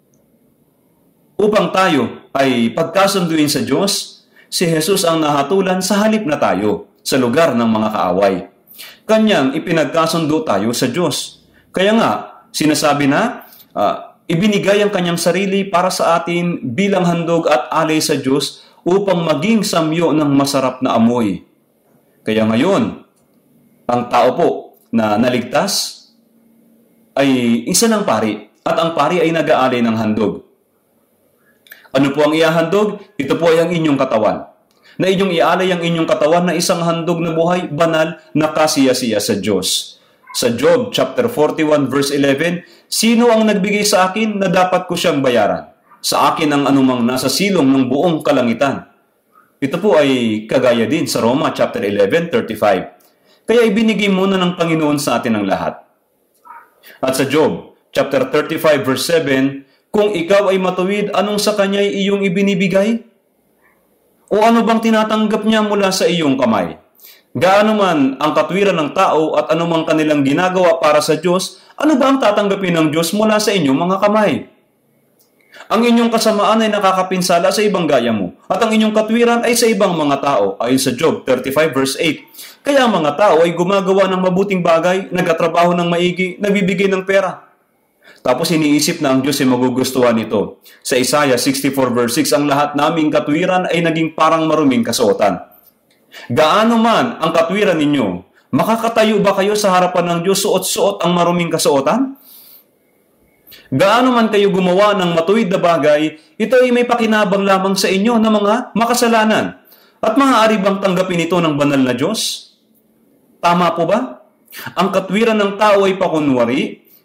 upang tayo ay pagkasunduin sa Diyos, si Jesus ang nahatulan sa halip na tayo sa lugar ng mga kaaway. Kanyang ipinagkasundo tayo sa Diyos. Kaya nga, sinasabi na, uh, ibinigay ang kanyang sarili para sa atin bilang handog at alay sa Diyos upang maging samyo ng masarap na amoy. Kaya ngayon, ang tao po na naligtas ay isa ng pari at ang pari ay nag-aalay ng handog. Ano po ang iahandog? Ito po ay ang inyong katawan. Na inyong ialay ang inyong katawan na isang handog na buhay, banal, na kasiya-siya sa Diyos. Sa Job chapter forty-one verse eleven, sino ang nagbigay sa akin na dapat ko siyang bayaran? Sa akin ang anumang nasa silong ng buong kalangitan. Ito po ay kagaya din sa Roma chapter eleven thirty-five. Kaya ibinigay muna ng Panginoon sa atin ang lahat. At sa Job chapter thirty-five verse seven, kung ikaw ay matuwid, anong sa kanya ay iyong ibinibigay? O ano bang tinatanggap niya mula sa iyong kamay? Gaano man ang katwiran ng tao at anumang kanilang ginagawa para sa Diyos, ano ba ang tatanggapin ng Diyos mula sa inyong mga kamay? Ang inyong kasamaan ay nakakapinsala sa ibang gaya mo, at ang inyong katwiran ay sa ibang mga tao, ayon sa Job thirty-five verse eight. Kaya ang mga tao ay gumagawa ng mabuting bagay, nagtatrabaho ng maigi, nagbibigay ng pera. Tapos iniisip na ang Diyos ay magugustuhan ito. Sa Isaiah sixty-four verse six, ang lahat naming katwiran ay naging parang maruming kasuotan. Gaano man ang katwiran ninyo, makakatayo ba kayo sa harapan ng Diyos suot-suot ang maruming kasuotan? Gaano man kayo gumawa ng matuwid na bagay, ito ay may pakinabang lamang sa inyo na mga makasalanan. At maaari bang tanggapin ito ng banal na Diyos? Tama po ba? Ang katwiran ng tao ay pakunwari,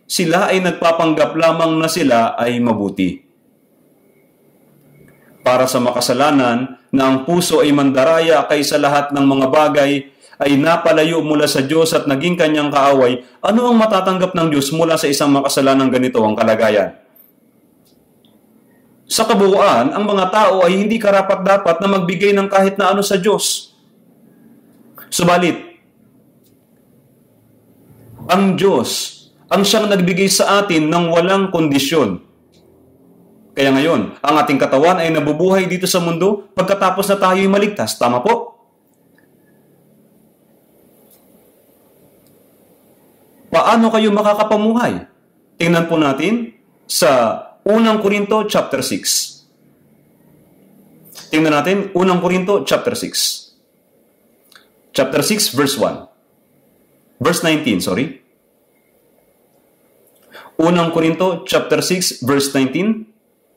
sila ay nagpapanggap lamang na sila ay mabuti. Para sa makasalanan na ang puso ay mandaraya kaysa lahat ng mga bagay ay napalayo mula sa Diyos at naging kanyang kaaway, ano ang matatanggap ng Diyos mula sa isang makasalanang ganito ang kalagayan? Sa kabuuan, ang mga tao ay hindi karapat-dapat na magbigay ng kahit na ano sa Diyos. Subalit, ang Diyos ang siyang nagbigay sa atin ng walang kondisyon. Kaya ngayon, ang ating katawan ay nabubuhay dito sa mundo pagkatapos na tayo'y maligtas. Tama po? Paano kayo makakapamuhay? Tingnan po natin sa Unang Korinto chapter six. Tingnan natin Unang Korinto chapter six. Chapter six verse one. Verse nineteen, sorry. Unang Korinto chapter six verse nineteen.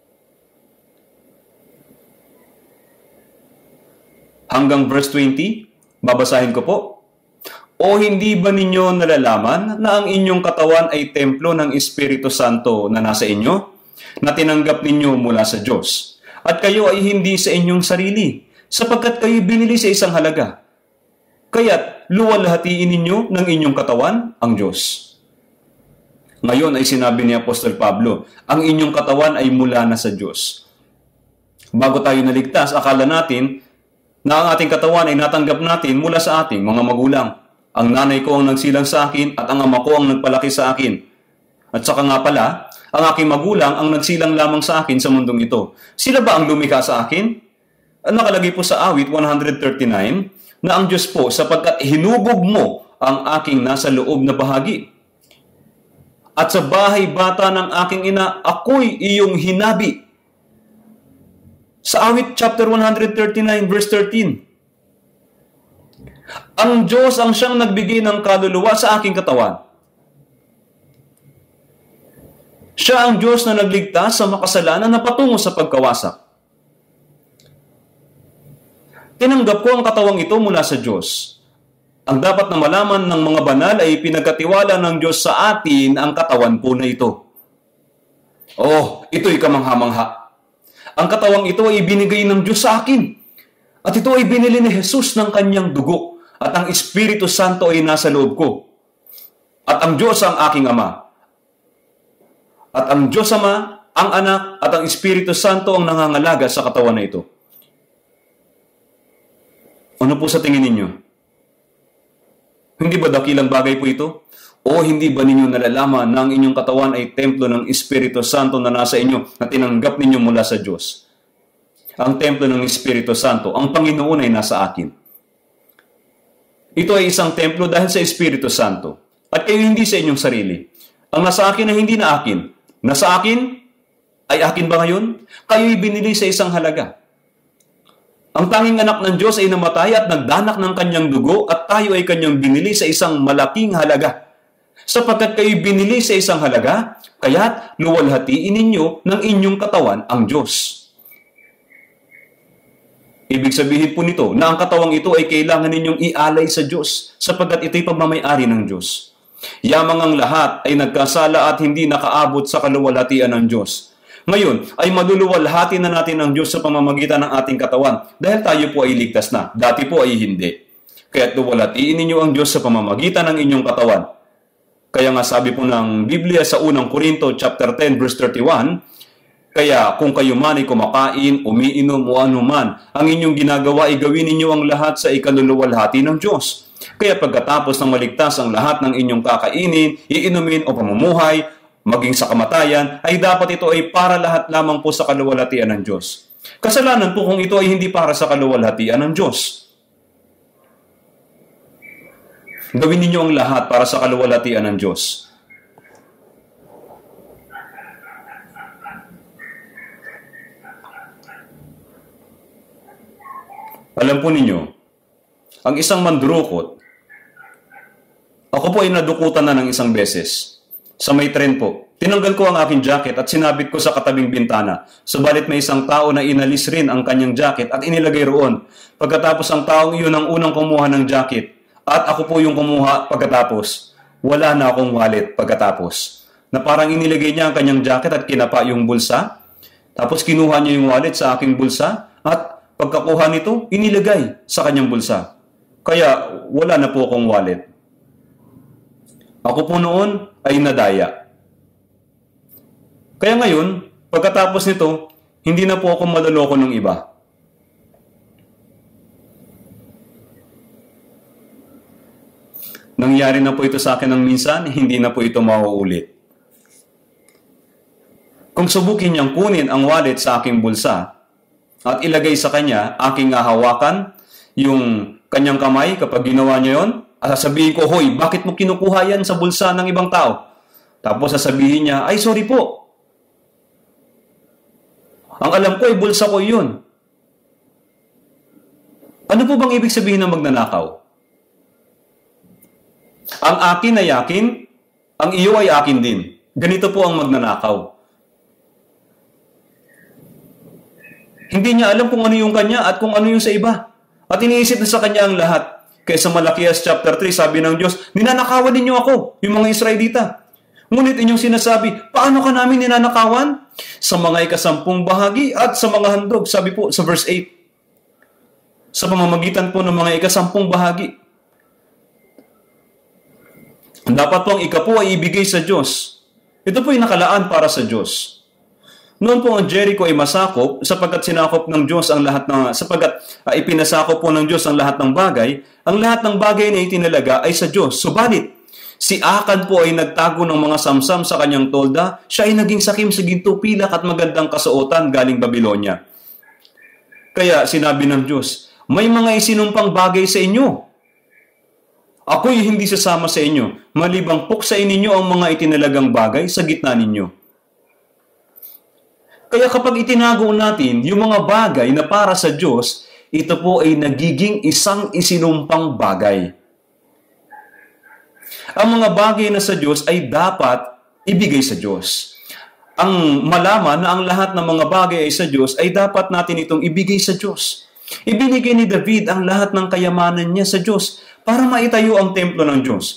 Hanggang verse twenty, babasahin ko po. O hindi ba ninyo nalalaman na ang inyong katawan ay templo ng Espiritu Santo na nasa inyo, na tinanggap ninyo mula sa Diyos? At kayo ay hindi sa inyong sarili, sapagkat kayo binili sa isang halaga. Kaya't luwalhatiin ninyo ng inyong katawan ang Diyos. Ngayon ay sinabi ni Apostol Pablo, ang inyong katawan ay mula na sa Diyos. Bago tayo naligtas, akala natin na ang ating katawan ay natanggap natin mula sa ating mga magulang. Ang nanay ko ang nagsilang sa akin at ang ama ko ang nagpalaki sa akin. At saka nga pala, ang aking magulang ang nagsilang lamang sa akin sa mundong ito. Sila ba ang lumikha sa akin? Nakalagay po sa awit one thirty-nine na ang Diyos po sapagkat hinubog mo ang aking nasa loob na bahagi. At sa bahay bata ng aking ina, ako'y iyong hinabi. Sa awit chapter one thirty-nine verse thirteen. Ang Diyos ang siyang nagbigay ng kaluluwa sa aking katawan. Siya ang Diyos na nagligtas sa makasalanan na patungo sa pagkawasak. Tinanggap ko ang katawang ito mula sa Diyos. Ang dapat na malaman ng mga banal ay pinagkatiwala ng Diyos sa atin ang katawan po na ito. Oh, ito'y kamangha-mangha. Ang katawang ito ay binigay ng Diyos sa akin. At ito ay binili ni Jesus ng kanyang dugo. At ang Espiritu Santo ay nasa loob ko. At ang Diyos ang aking Ama. At ang Diyos Ama, ang Anak, at ang Espiritu Santo ang nangangalaga sa katawan na ito. Ano po sa tingin ninyo? Hindi ba dakilang bagay po ito? O hindi ba ninyo nalalaman na ang inyong katawan ay templo ng Espiritu Santo na nasa inyo na tinanggap ninyo mula sa Diyos? Ang templo ng Espiritu Santo, ang Panginoon ay nasa akin. Ito ay isang templo dahil sa Espiritu Santo. At kayo hindi sa inyong sarili. Ang nasa akin ay hindi na akin. Nasa akin, ay akin ba ngayon? Kayo'y binili sa isang halaga. Ang tanging anak ng Diyos ay namatay at nagdanak ng kanyang dugo at tayo ay kanyang binili sa isang malaking halaga. Sapagkat kayo'y binili sa isang halaga, kaya't luwalhatiin ninyo ng inyong katawan ang Diyos. Ibig sabihin po nito na ang katawang ito ay kailangan ninyong ialay sa Diyos sapagkat ito'y pagmamay-ari ng Diyos. Yamang ang lahat ay nagkasala at hindi nakaabot sa kaluwalhatian ng Diyos. Ngayon ay maluluwalhati na natin ang Diyos sa pamamagitan ng ating katawan dahil tayo po ay ligtas na. Dati po ay hindi. Kaya't luwalhatiin ninyo ang Diyos sa pamamagitan ng inyong katawan. Kaya nga sabi po ng Biblia sa Unang Korinto chapter ten verse thirty-one, kaya kung kayo man ay kumakain, umiinom o anuman, ang inyong ginagawa ay gawin ninyo ang lahat sa ikaluluwalhati ng Diyos. Kaya pagkatapos ng maligtas ang lahat ng inyong kakainin, iinumin o pamumuhay, maging sa kamatayan, ay dapat ito ay para lahat lamang po sa kaluwalhatian ng Diyos. Kasalanan po kung ito ay hindi para sa kaluwalhatian ng Diyos. Gawin ninyo ang lahat para sa kaluwalhatian ng Diyos. Alam po ninyo, ang isang mandurukot, ako po ay nadukutan na ng isang beses. Sa may tren po, tinanggal ko ang aking jacket at sinabit ko sa katabing bintana. Subalit may isang tao na inalis rin ang kanyang jacket at inilagay roon. Pagkatapos ang taong iyon ang unang kumuha ng jacket at ako po yung kumuha pagkatapos. Wala na akong wallet pagkatapos. na parang inilagay niya ang kanyang jacket at kinapa yung bulsa. Tapos kinuha niya yung wallet sa aking bulsa at pagkakuha nito, inilagay sa kanyang bulsa. Kaya wala na po akong wallet. Ako po noon ay nadaya. Kaya ngayon, pagkatapos nito, hindi na po ako maloloko ng iba. Nangyari na po ito sa akin ng minsan, hindi na po ito mauulit. Kung subukin niyang kunin ang wallet sa aking bulsa at ilagay sa kanya, aking hahawakan yung kanyang kamay kapag ginawa niya yon, at sasabihin ko, hoy, bakit mo kinukuha yan sa bulsa ng ibang tao? Tapos sasabihin niya, ay sorry po. Ang alam ko ay bulsa ko yun. Ano po bang ibig sabihin ng magnanakaw? Ang akin ay akin, ang iyo ay akin din. Ganito po ang magnanakaw. Hindi niya alam kung ano yung kanya at kung ano yung sa iba. At iniisip na sa kanya ang lahat. Kaya sa Malakias chapter three, sabi ng Diyos, ninanakawan ninyo ako, yung mga Israelita. Ngunit inyong sinasabi, paano ka namin ninanakawan? Sa mga ikasampung bahagi at sa mga handog. Sabi po sa verse eight. Sa pamamagitan po ng mga ikasampung bahagi. Dapat po ang ikapu ay ibigay sa Diyos. Ito po ay nakalaan para sa Diyos. Noon po ang Jericho ay masakop sapagkat sinakop ng Diyos ang lahat ng sapagkat uh, ipinasakop po ng Diyos ang lahat ng bagay, ang lahat ng bagay na itinalaga ay sa Diyos. Subalit, si Akan po ay nagtago ng mga samsam sa kanyang tolda, siya ay naging sakim sa ginto, pilak at magandang kasuotan galing Babylonia. Kaya sinabi ng Diyos, may mga isinumpang bagay sa inyo. Ako'y hindi sasama sa inyo, malibang puksain ninyo ang mga itinalagang bagay sa gitna ninyo. Kaya kapag itinago natin yung mga bagay na para sa Diyos, ito po ay nagiging isang isinumpang bagay. Ang mga bagay na sa Diyos ay dapat ibigay sa Diyos. Ang malaman na ang lahat ng mga bagay ay sa Diyos ay dapat natin itong ibigay sa Diyos. Ibinigay ni David ang lahat ng kayamanan niya sa Diyos para maitayo ang templo ng Diyos.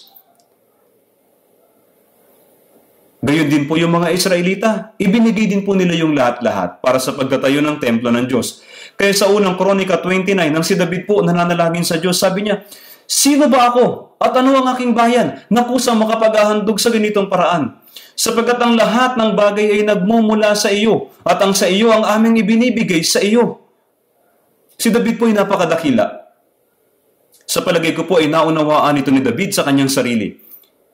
Gayon din po yung mga Israelita. Ibinigay din po nila yung lahat-lahat para sa pagtatayo ng templo ng Diyos. Kaya sa unang Kronika twenty-nine, nang si David po nananalangin sa Diyos, sabi niya, sino ba ako at ano ang aking bayan na kusang makapaghahandog sa ganitong paraan? Sapagkat ang lahat ng bagay ay nagmumula sa iyo at ang sa iyo ang aming ibinibigay sa iyo. Si David po ay napakadakila. Sa palagay ko po ay naunawaan ito ni David sa kanyang sarili.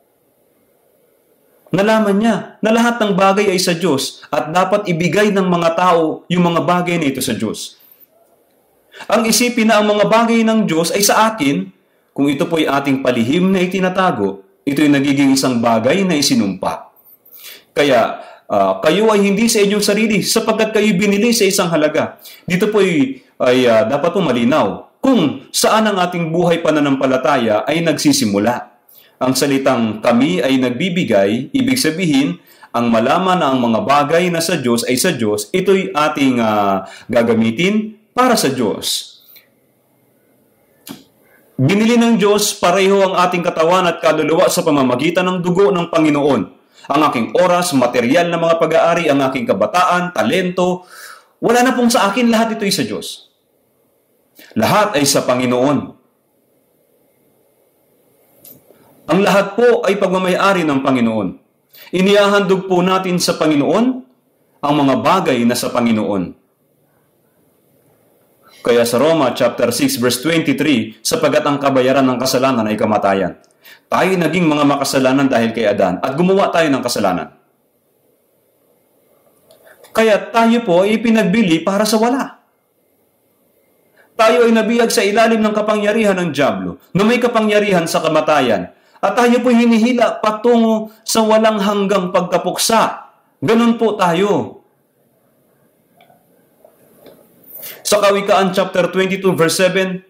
Nalaman niya na lahat ng bagay ay sa Diyos at dapat ibigay ng mga tao yung mga bagay na ito sa Diyos. Ang isipin na ang mga bagay ng Diyos ay sa akin, kung ito po ay ating palihim na itinatago, ito ay nagiging isang bagay na isinumpa. Kaya uh, kayo ay hindi sa inyong sarili sapagkat kayo binili sa isang halaga. Dito po ay, ay uh, dapat po malinaw kung saan ang ating buhay pananampalataya ay nagsisimula. Ang salitang kami ay nagbibigay, ibig sabihin, ang malaman na ang mga bagay na sa Diyos ay sa Diyos, ito'y ating uh, gagamitin para sa Diyos. Binili ng Diyos pareho ang ating katawan at kaluluwa sa pamamagitan ng dugo ng Panginoon. Ang aking oras, material na mga pag-aari, ang aking kabataan, talento, wala na pong sa akin, lahat ito'y sa Diyos. Lahat ay sa Panginoon. Ang lahat po ay pagmamayari ng Panginoon. Inihahandog po natin sa Panginoon ang mga bagay na sa Panginoon. Kaya sa Roma chapter six verse twenty-three, sapagat ang kabayaran ng kasalanan ay kamatayan. Tayo naging mga makasalanan dahil kay Adan at gumawa tayo ng kasalanan. Kaya tayo po ay ipinagbili para sa wala. Tayo ay nabiyag sa ilalim ng kapangyarihan ng dyablo na may kapangyarihan sa kamatayan. At tayo po hinihila patungo sa walang hanggang pagkapuksa. Ganun po tayo. Sa Kawikaan chapter twenty-two verse seven,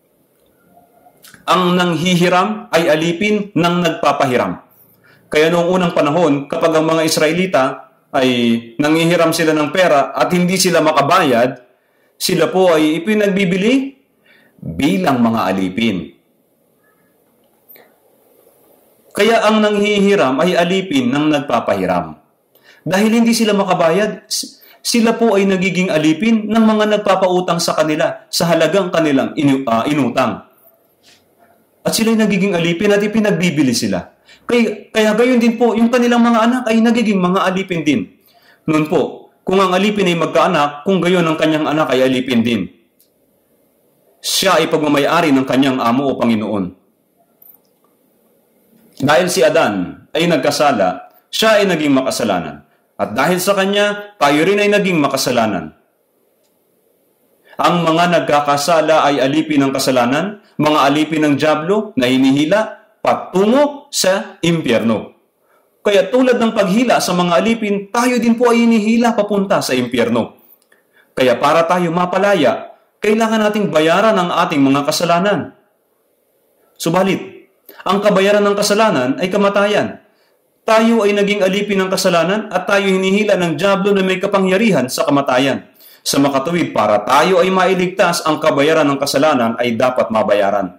ang nanghihiram ay alipin ng nagpapahiram. Kaya noong unang panahon, kapag ang mga Israelita ay nanghihiram sila ng pera at hindi sila makabayad, sila po ay ipinagbibili bilang mga alipin. Kaya ang nanghihiram ay alipin ng nagpapahiram. Dahil hindi sila makabayad, sila po ay nagiging alipin ng mga nagpapautang sa kanila sa halagang kanilang inu- uh, inutang. At sila ay nagiging alipin at ipinagbibili sila. Kaya, kaya gayon din po, yung kanilang mga anak ay nagiging mga alipin din. Noon po, kung ang alipin ay magkaanak, kung gayon ang kanyang anak ay alipin din. Siya ay pagmamayari ng kanyang amo o Panginoon. Dahil si Adan ay nagkasala, siya ay naging makasalanan. At dahil sa kanya, tayo rin ay naging makasalanan. Ang mga nagkakasala ay alipin ng kasalanan, mga alipin ng dyablo na hinihila patungo sa impyerno. Kaya tulad ng paghila sa mga alipin, tayo din po ay hinihila papunta sa impyerno. Kaya para tayo mapalaya, kailangan nating bayaran ang ating mga kasalanan. Subalit, ang kabayaran ng kasalanan ay kamatayan. Tayo ay naging alipin ng kasalanan at tayo hinihila ng dyablo na may kapangyarihan sa kamatayan. Sa makatuwid, para tayo ay mailigtas, ang kabayaran ng kasalanan ay dapat mabayaran.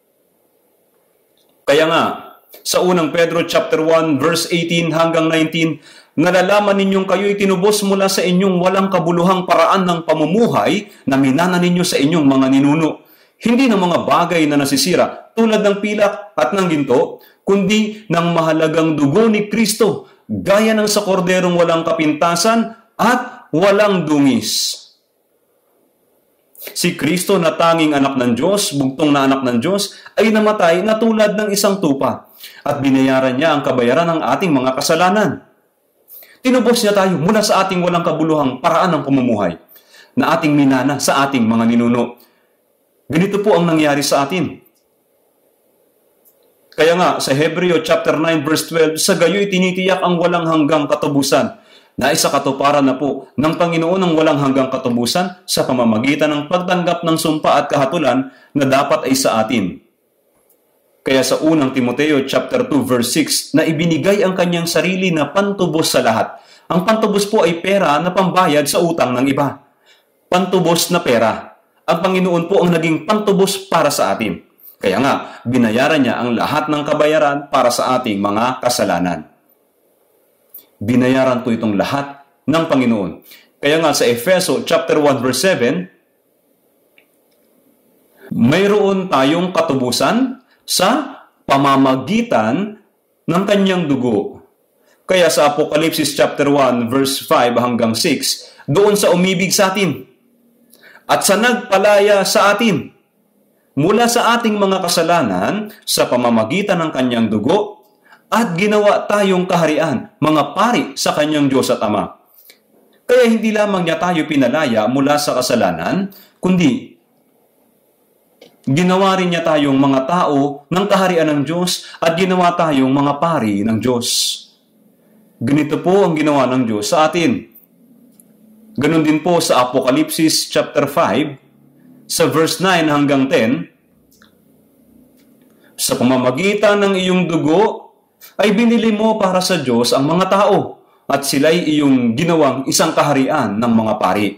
Kaya nga, sa unang Pedro chapter one verse eighteen hanggang nineteen, nalalaman ninyong kayo'y tinubos mula sa inyong walang kabuluhang paraan ng pamumuhay na minana ninyo sa inyong mga ninuno. Hindi ng mga bagay na nasisira tulad ng pilak at ng ginto, kundi ng mahalagang dugo ni Kristo, gaya ng sa korderong walang kapintasan at walang dungis. Si Kristo na tanging anak ng Diyos, bugtong na anak ng Diyos, ay namatay na tulad ng isang tupa at binayaran niya ang kabayaran ng ating mga kasalanan. Tinubos niya tayo mula sa ating walang kabuluhang paraan ng pamumuhay na ating minana sa ating mga ninuno. Ganito po ang nangyari sa atin. Kaya nga, sa Hebreo chapter nine verse twelve, sa gayo'y tinitiyak ang walang hanggang katubusan na isa katuparan na po ng Panginoon ang walang hanggang katubusan sa pamamagitan ng pagtanggap ng sumpa at kahatulan na dapat ay sa atin. Kaya sa unang Timoteo chapter two verse six, na ibinigay ang kanyang sarili na pantubos sa lahat. Ang pantubos po ay pera na pambayad sa utang ng iba. Pantubos na pera. Ang Panginoon po ang naging pantubos para sa atin. Kaya nga, binayaran niya ang lahat ng kabayaran para sa ating mga kasalanan. Binayaran po itong lahat ng Panginoon. Kaya nga sa Efeso chapter one verse seven, mayroon tayong katubusan sa pamamagitan ng kanyang dugo. Kaya sa Apokalipsis chapter one verse five hanggang six, doon sa umibig sa atin at sa nagpalaya sa atin mula sa ating mga kasalanan sa pamamagitan ng kanyang dugo, at ginawa tayong kaharian, mga pari sa kanyang Diyos at Ama. Kaya hindi lamang niya tayo pinalaya mula sa kasalanan, kundi ginawa rin niya tayong mga tao ng kaharian ng Diyos at ginawa tayong mga pari ng Diyos. Ganito po ang ginawa ng Diyos sa atin. Ganon din po sa Apokalipsis chapter five, sa verse nine hanggang ten, sa pamamagitan ng iyong dugo, ay binili mo para sa Diyos ang mga tao, at sila'y iyong ginawang isang kaharian ng mga pari.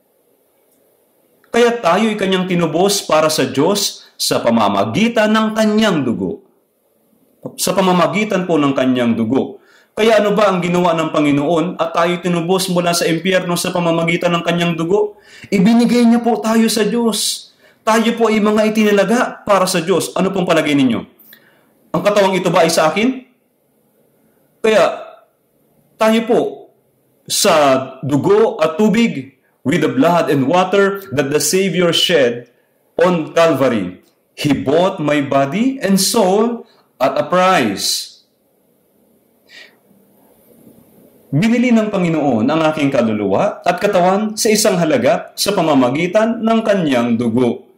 Kaya tayo'y kanyang tinubos para sa Diyos sa pamamagitan ng kanyang dugo. Sa pamamagitan po ng kanyang dugo. Kaya ano ba ang ginawa ng Panginoon at tayo tinubos mula sa impyerno sa pamamagitan ng kanyang dugo? Ibinigay niya po tayo sa Diyos. Tayo po ay mga itinalaga para sa Diyos. Ano pong palagay ninyo? Ang katawang ito ba ay sa akin? Kaya tayo po sa dugo at tubig, with the blood and water that the Savior shed on Calvary, He bought my body and soul at a price. Binili ng Panginoon ang aking kaluluwa at katawan sa isang halaga sa pamamagitan ng kanyang dugo.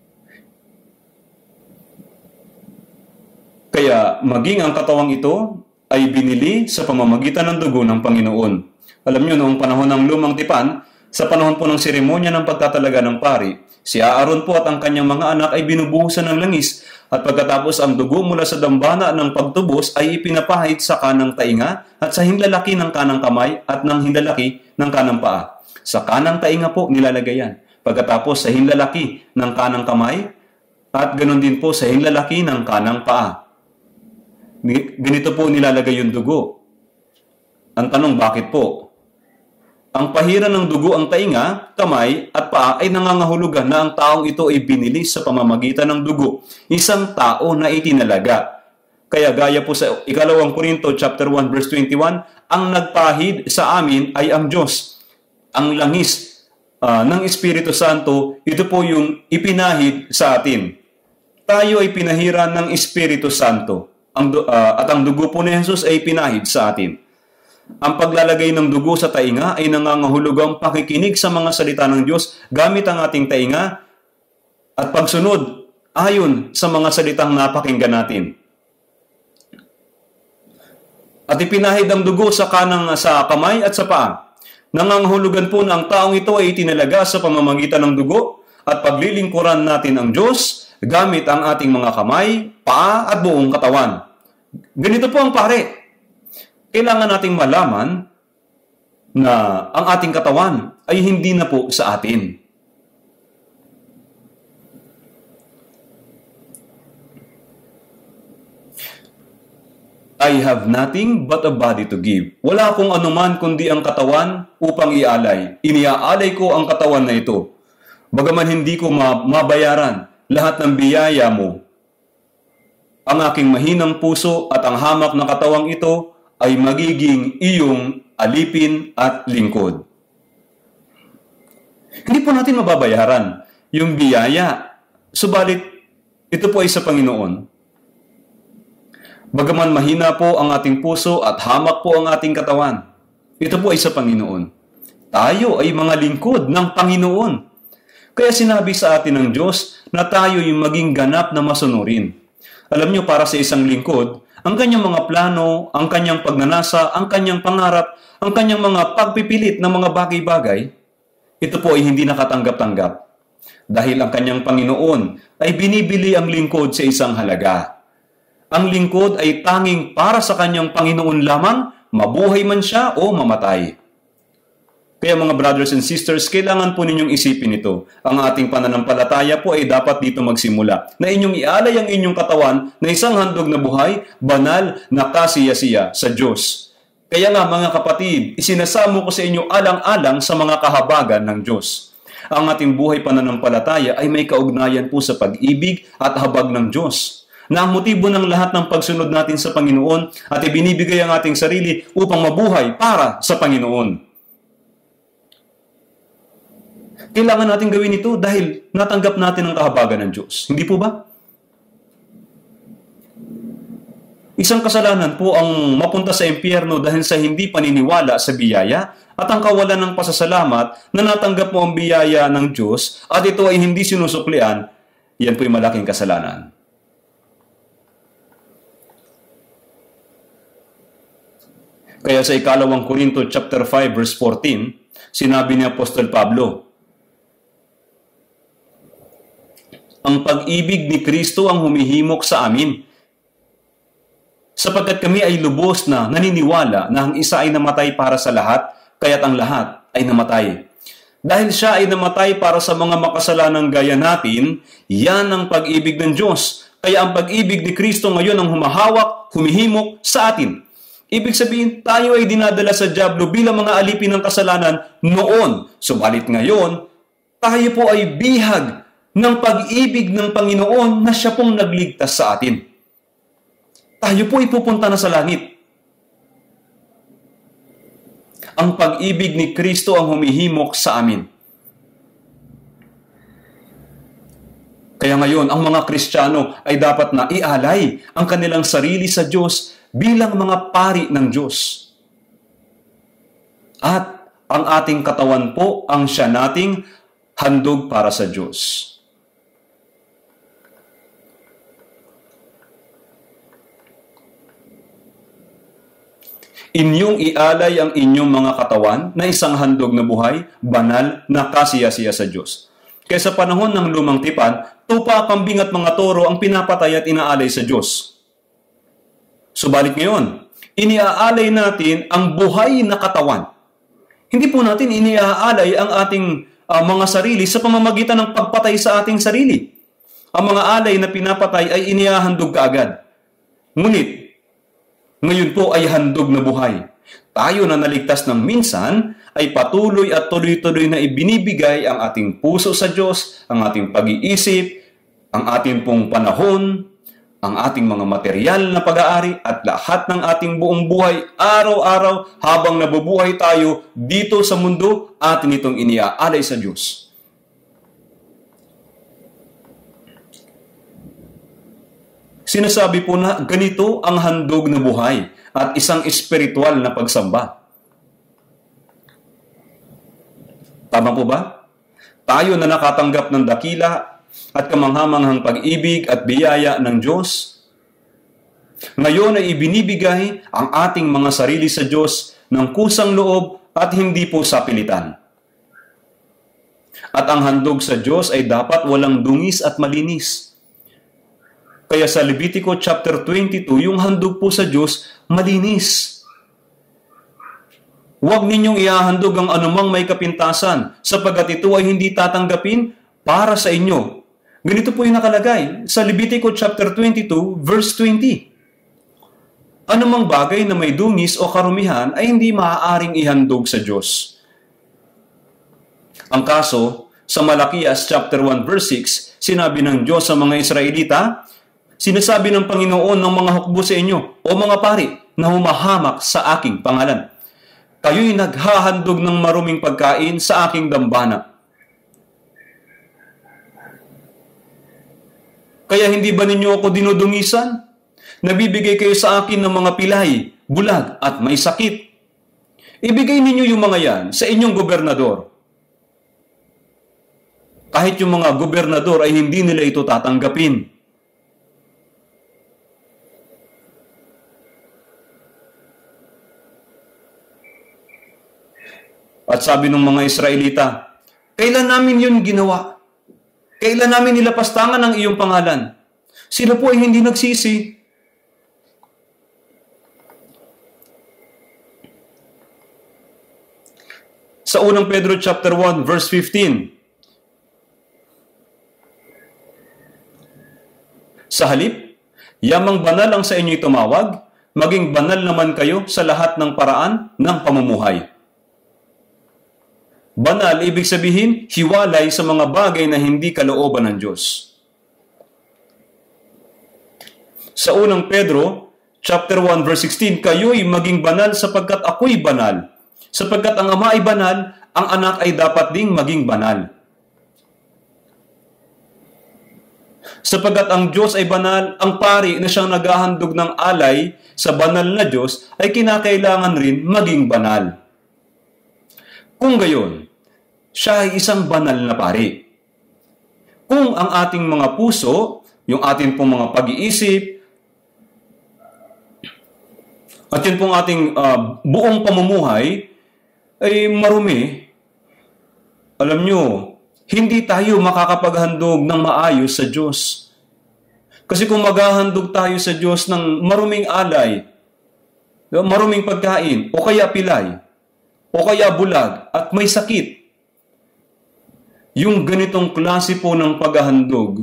Kaya maging ang katawang ito ay binili sa pamamagitan ng dugo ng Panginoon. Alam niyo, noong panahon ng Lumang Tipan, sa panahon po ng seremonya ng pagtatalaga ng pari, si Aaron po at ang kanyang mga anak ay binubuhusan ng langis, at pagkatapos ang dugo mula sa dambana ng pagtubos ay ipinapahid sa kanang tainga at sa hinlalaki ng kanang kamay at ng hinlalaki ng kanang paa. Sa kanang tainga po nilalagay yan. Pagkatapos sa hinlalaki ng kanang kamay at ganoon din po sa hinlalaki ng kanang paa. Ganito po nilalagay yung dugo. Ang tanong, bakit po? Ang pahiran ng dugo ang tainga, kamay at paa ay nangangahulugan na ang taong ito ay binili sa pamamagitan ng dugo, isang tao na itinalaga. Kaya gaya po sa ikalawang Korinto chapter one verse twenty-one, ang nagpahid sa amin ay ang Diyos. Ang langis uh, ng Espiritu Santo, ito po yung ipinahid sa atin. Tayo ay pinahiran ng Espiritu Santo ang, uh, at ang dugo po ni Jesus ay pinahid sa atin. Ang paglalagay ng dugo sa tainga ay nangangahulugang pakikinig sa mga salita ng Diyos gamit ang ating tainga at pagsunod ayon sa mga salitang napakinggan natin. At ipinahid ang dugo sa kanang sa kamay at sa paa. Nangangahulugan po na ang taong ito ay itinalaga sa pamamagitan ng dugo at paglilingkuran natin ang Diyos gamit ang ating mga kamay, paa at buong katawan. Ganito po ang pare. Kailangan nating malaman na ang ating katawan ay hindi na po sa atin. I have nothing but a body to give. Wala akong anuman kundi ang katawan upang ialay. Iniaalay ko ang katawan na ito. Bagaman hindi ko mabayaran lahat ng biyaya mo. Ang aking mahinang puso at ang hamak na katawang ito ay magiging iyong alipin at lingkod. Hindi po natin mababayaran yung biyaya. Subalit, ito po ay sa Panginoon. Bagaman mahina po ang ating puso at hamak po ang ating katawan, ito po ay sa Panginoon. Tayo ay mga lingkod ng Panginoon. Kaya sinabi sa atin ng Diyos na tayo yung maging ganap na masunurin. Alam nyo, para sa isang lingkod, ang kanyang mga plano, ang kanyang pagnanasa, ang kanyang pangarap, ang kanyang mga pagpipilit ng mga bagay-bagay, ito po ay hindi nakatanggap-tanggap. Dahil ang kanyang Panginoon ay binibili ang lingkod sa isang halaga. Ang lingkod ay tanging para sa kanyang Panginoon lamang, mabuhay man siya o mamatay. Kaya mga brothers and sisters, kailangan po ninyong isipin ito. Ang ating pananampalataya po ay dapat dito magsimula. Na inyong ialay ang inyong katawan na isang handog na buhay, banal na kasiya-siya sa Diyos. Kaya nga mga kapatid, isinasamo ko sa inyo alang-alang sa mga kahabagan ng Diyos. Ang ating buhay pananampalataya ay may kaugnayan po sa pag-ibig at habag ng Diyos. Na ang motibo ng lahat ng pagsunod natin sa Panginoon at ibinibigay ang ating sarili upang mabuhay para sa Panginoon. Kailangan natin gawin ito dahil natanggap natin ang kahabagan ng Diyos. Hindi po ba? Isang kasalanan po ang mapunta sa impyerno dahil sa hindi paniniwala sa biyaya at ang kawalan ng pasasalamat na natanggap mo ang biyaya ng Diyos at ito ay hindi sinusuklian, yan po ay malaking kasalanan. Kaya sa ikalawang Korinto chapter five verse fourteen, sinabi ni Apostol Pablo, ang pag-ibig ni Kristo ang humihimok sa amin, sapagkat kami ay lubos na naniniwala na ang isa ay namatay para sa lahat, kaya't ang lahat ay namatay. Dahil siya ay namatay para sa mga makasalanang gaya natin, yan ang pag-ibig ng Diyos. Kaya ang pag-ibig ni Kristo ngayon ang humahawak, humihimok sa atin. Ibig sabihin, tayo ay dinadala sa dyablo bilang mga alipin ng kasalanan noon. Subalit ngayon, tayo po ay bihag ng pag-ibig ng Panginoon na siya pong nagligtas sa atin. Tayo po ipupunta na sa langit. Ang pag-ibig ni Kristo ang humihimok sa amin. Kaya ngayon, ang mga Kristiyano ay dapat na ialay ang kanilang sarili sa Diyos bilang mga pari ng Diyos. At ang ating katawan po ang siya nating handog para sa Diyos. Inyong ialay ang inyong mga katawan na isang handog na buhay, banal na kasiya-siya sa Diyos. Kaya sa panahon ng lumang tipan, tupa, kambing at mga toro ang pinapatay at inaalay sa Diyos. Subalit ngayon, iniaalay natin ang buhay na katawan. Hindi po natin iniaalay ang ating uh, mga sarili sa pamamagitan ng pagpatay sa ating sarili. Ang mga alay na pinapatay ay inihahandog kaagad. Ngunit, Ngayon po ay handog na buhay. Tayo na naligtas ng minsan ay patuloy at tuloy-tuloy na ibinibigay ang ating puso sa Diyos, ang ating pag-iisip, ang ating pong panahon, ang ating mga material na pag-aari at lahat ng ating buong buhay araw-araw habang nabubuhay tayo dito sa mundo, atin itong iniaalay sa Diyos. Sinasabi po na ganito ang handog na buhay at isang espiritual na pagsamba. Tama po ba? Tayo na nakatanggap ng dakila at kamanghamanghang pag-ibig at biyaya ng Diyos, ngayon ay ibinibigay ang ating mga sarili sa Diyos ng kusang loob at hindi po sa pilitan. At ang handog sa Diyos ay dapat walang dungis at malinis. Kaya sa Levitico chapter twenty-two, yung handog po sa Diyos, malinis. Huwag ninyong iahandog ang anumang may kapintasan, sapagkat ito ay hindi tatanggapin para sa inyo. Ganito po yung nakalagay sa Levitico chapter twenty-two, verse twenty. Anumang bagay na may dungis o karumihan ay hindi maaaring ihandog sa Diyos. Ang kaso, sa Malakias chapter one, verse six, sinabi ng Diyos sa mga Israelita, sinasabi ng Panginoon ng mga hukbo sa inyo, o mga pari, na humahamak sa aking pangalan. Kayo'y naghahandog ng maruming pagkain sa aking dambana. Kaya hindi ba ninyo ako dinudungisan? Nabibigay kayo sa akin ng mga pilay, bulag at may sakit. Ibigay ninyo yung mga yan sa inyong gobernador. Kahit yung mga gobernador ay hindi nila ito tatanggapin. At sabi ng mga Israelita, kailan namin yun ginawa? Kailan namin nilapastangan ang iyong pangalan? Sila po ay hindi nagsisi. Sa unang Pedro chapter one, verse fifteen, sa halip, yamang banal ang sa inyo'y tumawag, maging banal naman kayo sa lahat ng paraan ng pamumuhay. Banal, ibig sabihin, hiwalay sa mga bagay na hindi kalooban ng Diyos. Sa unang Pedro, chapter one, verse sixteen, kayo'y maging banal sapagkat ako'y banal. Sapagkat ang Ama ay banal, ang anak ay dapat ding maging banal. Sapagkat ang Diyos ay banal, ang pari na siyang naghahandog ng alay sa banal na Diyos ay kinakailangan rin maging banal. Kung gayon, siya ay isang banal na pari. Kung ang ating mga puso, yung ating pong mga pag-iisip, at yun pong ating uh, buong pamumuhay ay marumi, alam nyo, hindi tayo makakapaghandog ng maayos sa Diyos. Kasi kung maghahandog tayo sa Diyos ng maruming alay, maruming pagkain, o kaya pilay, o kaya bulag, at may sakit, yung ganitong klase po ng paghahandog,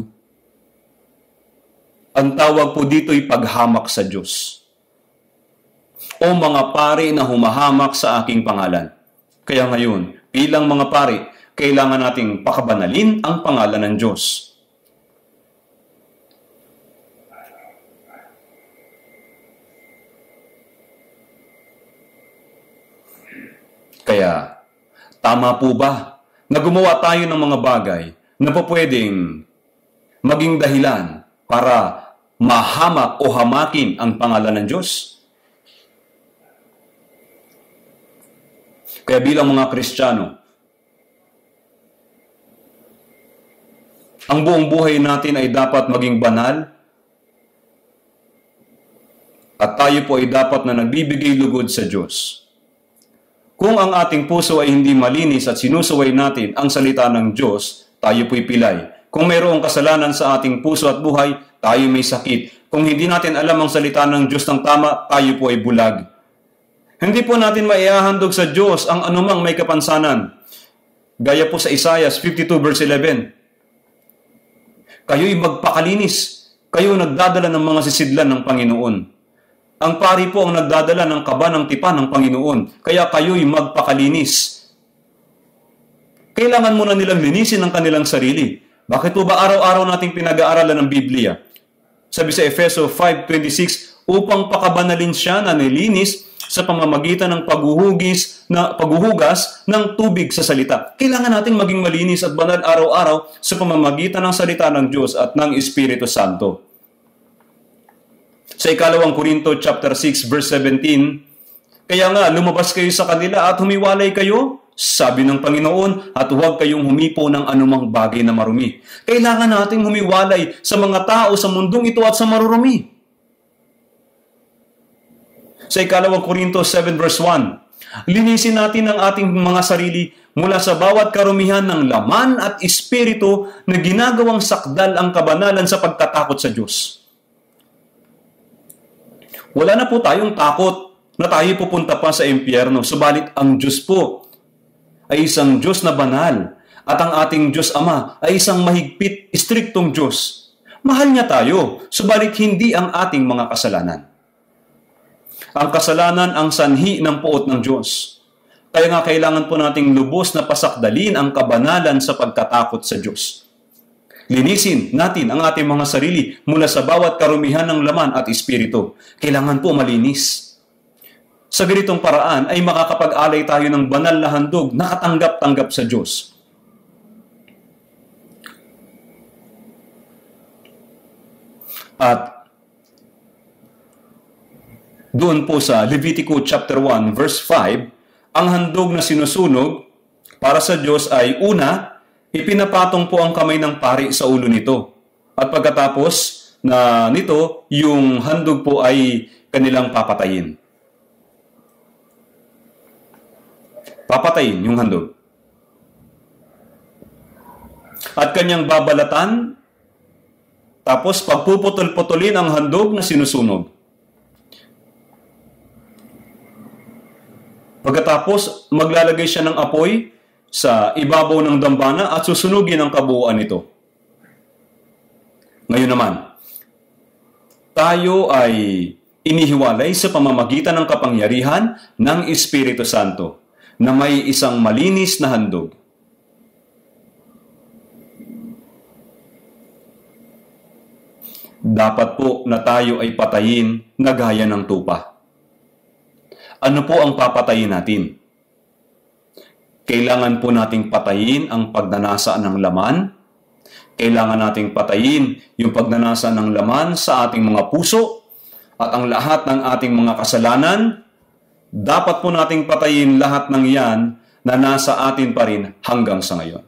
ang tawag po dito ay paghamak sa Diyos. O mga pari na humahamak sa aking pangalan. Kaya ngayon, bilang mga pari, kailangan nating pakabanalin ang pangalan ng Diyos. Kaya, tama po ba na gumawa tayo ng mga bagay na po pwedeng maging dahilan para mahamak o hamakin ang pangalan ng Diyos? Kaya bilang mga Kristiyano, ang buong buhay natin ay dapat maging banal at tayo po ay dapat na nagbibigay lugod sa Diyos. Kung ang ating puso ay hindi malinis at sinusuway natin ang salita ng Diyos, tayo po'y pilay. Kung mayroong kasalanan sa ating puso at buhay, tayo may sakit. Kung hindi natin alam ang salita ng Diyos ng tama, tayo po ay bulag. Hindi po natin maihahandog sa Diyos ang anumang may kapansanan. Gaya po sa Isaiah fifty-two verse eleven. Kayo'y magpakalinis. Kayo nagdadala ng mga sisidlan ng Panginoon. Ang pari po ang nagdadala ng kaba ng tipan ng Panginoon. Kaya kayo'y magpakalinis. Kailangan muna nilang linisin ang kanilang sarili. Bakit po ba araw-araw nating pinag-aaralan ng Biblia? Sabi sa Efeso five twenty-six, upang pakabanalin siya na nilinis sa pamamagitan ng paghuhugis na paghuhugas ng tubig sa salita. Kailangan nating maging malinis at banal araw-araw sa pamamagitan ng salita ng Diyos at ng Espiritu Santo. Sa ikalawang Korinto chapter six verse seventeen, kaya nga lumabas kayo sa kanila at humiwalay kayo, sabi ng Panginoon, at huwag kayong humipo ng anumang bagay na marumi. Kailangan nating humiwalay sa mga tao sa mundong ito at sa marurumi. Sa ikalawang Korinto seven verse one, linisin natin ang ating mga sarili mula sa bawat karumihan ng laman at espiritu na ginagawang sakdal ang kabanalan sa pagtatakot sa Diyos. Wala na po tayong takot na tayo pupunta pa sa impyerno, subalit ang Diyos po ay isang Diyos na banal at ang ating Diyos Ama ay isang mahigpit, istriktong Diyos. Mahal niya tayo, subalit hindi ang ating mga kasalanan. Ang kasalanan ang sanhi ng puot ng Diyos. Kaya nga kailangan po nating lubos na pasakdalin ang kabanalan sa pagtatakot sa Diyos. Linisin natin ang ating mga sarili mula sa bawat karumihan ng laman at espiritu. Kailangan po malinis. Sa ganitong paraan ay makakapag-alay tayo ng banal na handog na katanggap-tanggap sa Diyos. At doon po sa Levitico chapter one verse five, ang handog na sinusunog para sa Diyos ay una, ipinapatong po ang kamay ng pari sa ulo nito. At pagkatapos na nito, yung handog po ay kanilang papatayin. Papatayin yung handog. At kanyang babalatan, tapos pagpuputol-putulin ang handog na sinusunog. Pagkatapos, maglalagay siya ng apoy sa ibabaw ng dambana at susunugin ang kabuuan nito. Ngayon naman, tayo ay inihiwalay sa pamamagitan ng kapangyarihan ng Espiritu Santo na may isang malinis na handog. Dapat po na tayo ay patayin na gaya ng tupa. Ano po ang papatayin natin? Kailangan po nating patayin ang pagnanasa ng laman. Kailangan nating patayin yung pagnanasa ng laman sa ating mga puso at ang lahat ng ating mga kasalanan. Dapat po nating patayin lahat ng yan na nasa atin pa rin hanggang sa ngayon.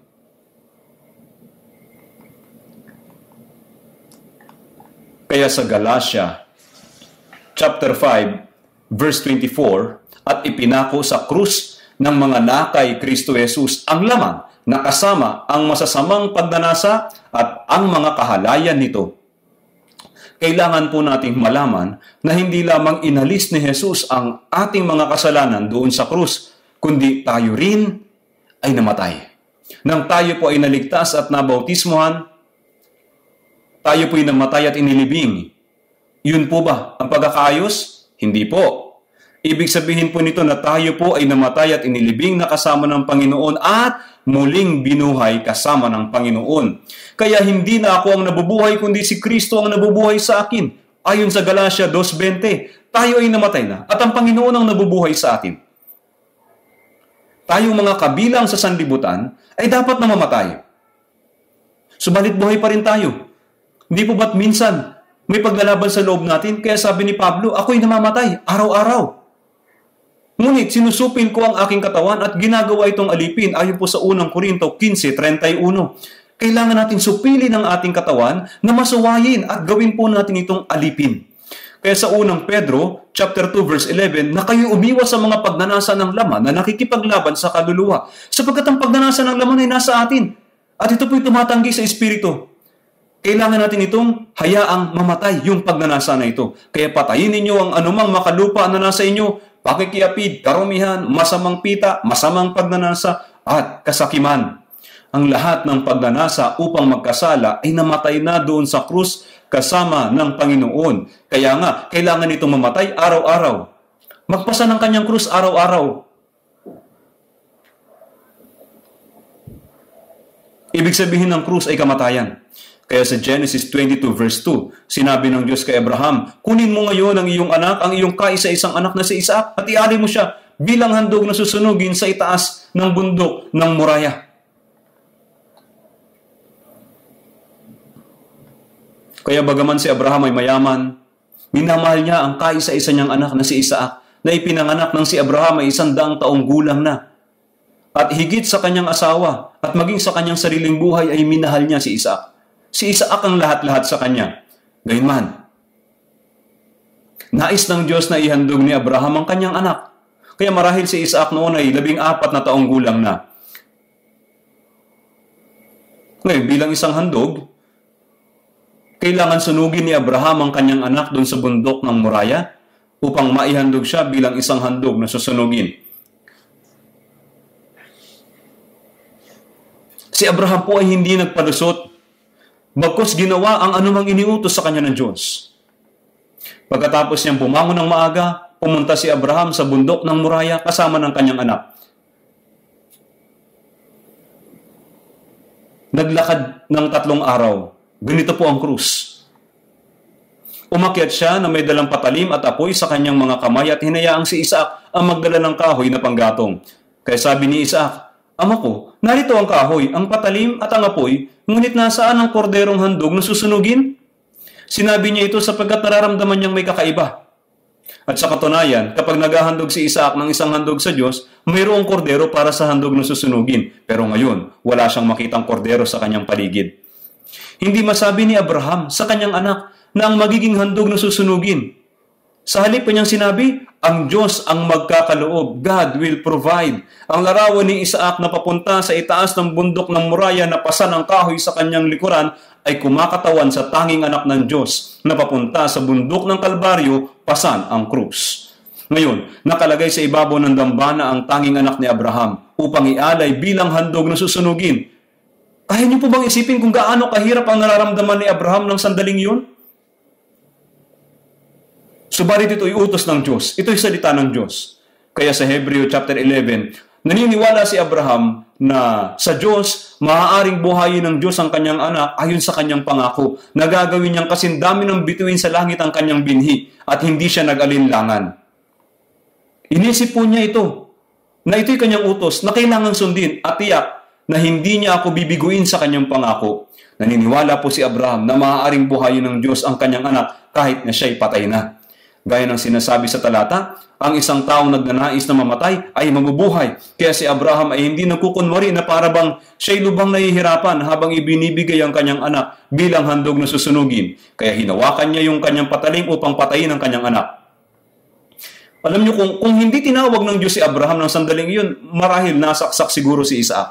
Kaya sa Galatia chapter five verse twenty-four, at ipinako sa krus ng mga nakay Kristo Jesus ang laman na kasama ang masasamang pagnanasa at ang mga kahalayan nito. Kailangan po nating malaman na hindi lamang inalis ni Jesus ang ating mga kasalanan doon sa krus, kundi tayo rin ay namatay. Nang tayo po ay naligtas at nabautismohan, tayo po ay namatay at inilibing. Yun po ba ang pagkakaayos? Hindi po. Ibig sabihin po nito na tayo po ay namatay at inilibing na kasama ng Panginoon at muling binuhay kasama ng Panginoon. Kaya hindi na ako ang nabubuhay kundi si Kristo ang nabubuhay sa akin. Ayon sa Galatia two twenty, tayo ay namatay na at ang Panginoon ang nabubuhay sa atin. Tayong mga kabilang sa sanlibutan ay dapat na mamatay. Subalit buhay pa rin tayo. Hindi po ba't minsan may paglalaban sa loob natin? Kaya sabi ni Pablo, ako'y namamatay araw-araw. Ngunit sinusupil ko ang aking katawan at ginagawa itong alipin ayon po sa unang Korinto fifteen thirty-one. Kailangan natin supilin ang ating katawan na masuwayin at gawin po natin itong alipin. Kaya sa unang Pedro chapter two verse eleven, na kayo umiwas sa mga pagnanasa ng laman na nakikipaglaban sa kaluluwa, sapagkat ang pagnanasa ng laman ay nasa atin at ito po'y tumatanggi sa espiritu. Kailangan natin itong hayaang mamatay yung pagnanasa na ito. Kaya patayin ninyo ang anumang makalupa na nasa inyo, pakikiapid, karumihan, masamang pita, masamang pagnanasa, at kasakiman. ang lahat ng pagnanasa upang magkasala ay namatay na doon sa krus kasama ng Panginoon. Kaya nga, kailangan itong mamatay araw-araw. Magpasa ng kanyang krus araw-araw. Ibig sabihin ng krus ay kamatayan. Kaya sa Genesis twenty-two verse two, sinabi ng Diyos kay Abraham, kunin mo ngayon ang iyong anak, ang iyong kaisa-isang anak na si Isaac, at ialay mo siya bilang handog na susunugin sa itaas ng bundok ng Moriah. Kaya bagaman si Abraham ay mayaman, minamahal niya ang kaisa-isa niyang anak na si Isaac, na ipinanganak ng si Abraham ay isang daang taong gulang na. At higit sa kanyang asawa at maging sa kanyang sariling buhay ay minahal niya si Isaac. Si Isaac ang lahat-lahat sa kanya. Gayunman, nais ng Diyos na ihandog ni Abraham ang kanyang anak. Kaya marahil si Isaac noon ay labing apat na taong gulang na. Ngayon, bilang isang handog, kailangan sunugin ni Abraham ang kanyang anak doon sa bundok ng Moriah upang maihandog siya bilang isang handog na susunugin. Si Abraham po ay hindi nagpalusot, bagkus ginawa ang anumang iniutos sa kanya ng Diyos. Pagkatapos niyang bumangon ng maaga, pumunta si Abraham sa bundok ng Moriah kasama ng kanyang anak. Naglakad ng tatlong araw. Ganito po ang krus. Umakyat siya na may dalang patalim at apoy sa kanyang mga kamay at hinayaang si Isaac ang magdala ng kahoy na panggatong. Kaya sabi ni Isaac, Ama ko, narito ang kahoy, ang patalim at ang apoy, ngunit nasaan ang korderong handog na susunugin? Sinabi niya ito sapagkat nararamdaman niyang may kakaiba. At sa katunayan, kapag naghahandog si Isaac ng isang handog sa Diyos, mayroong kordero para sa handog na susunugin. Pero ngayon, wala siyang makitang kordero sa kanyang paligid. Hindi masabi ni Abraham sa kanyang anak na ang magiging handog na susunugin. Sa halip pa niyang sinabi, ang Diyos ang magkakaloob. God will provide. Ang larawan ni Isaac na papunta sa itaas ng bundok ng Moriah na pasan ang kahoy sa kanyang likuran ay kumakatawan sa tanging anak ng Diyos na papunta sa bundok ng Kalbaryo, pasan ang krus. Ngayon, nakalagay sa ibabaw ng dambana ang tanging anak ni Abraham upang ialay bilang handog na susunugin. Kaya niyo po bang isipin kung gaano kahirap ang nararamdaman ni Abraham ng sandaling yun? Subalit ito'y utos ng Diyos. Ito'y salita ng Diyos. Kaya sa Hebreo chapter eleven, naniniwala si Abraham na sa Diyos, maaaring buhayin ng Diyos ang kanyang anak ayon sa kanyang pangako. Nagagawin niyang kasindami ng bituin sa langit ang kanyang binhi at hindi siya nag-alinlangan. Inisip po niya ito, na ito'y kanyang utos na kailangan sundin at tiyak na hindi niya ako bibiguin sa kanyang pangako. Naniniwala po si Abraham na maaaring buhayin ng Diyos ang kanyang anak kahit na siya'y patay na. Gaya ng sinasabi sa talata, ang isang taong nagnanais na mamatay ay mabubuhay. Kaya si Abraham ay hindi nagkukunwari na para bang siya'y lubhang nahihirapan habang ibinibigay ang kanyang anak bilang handog na susunugin. Kaya hinawakan niya yung kanyang patalim upang patayin ang kanyang anak. Alam niyo, kung, kung hindi tinawag ng Diyos si Abraham ng sandaling iyon, marahil nasaksak siguro si Isaac.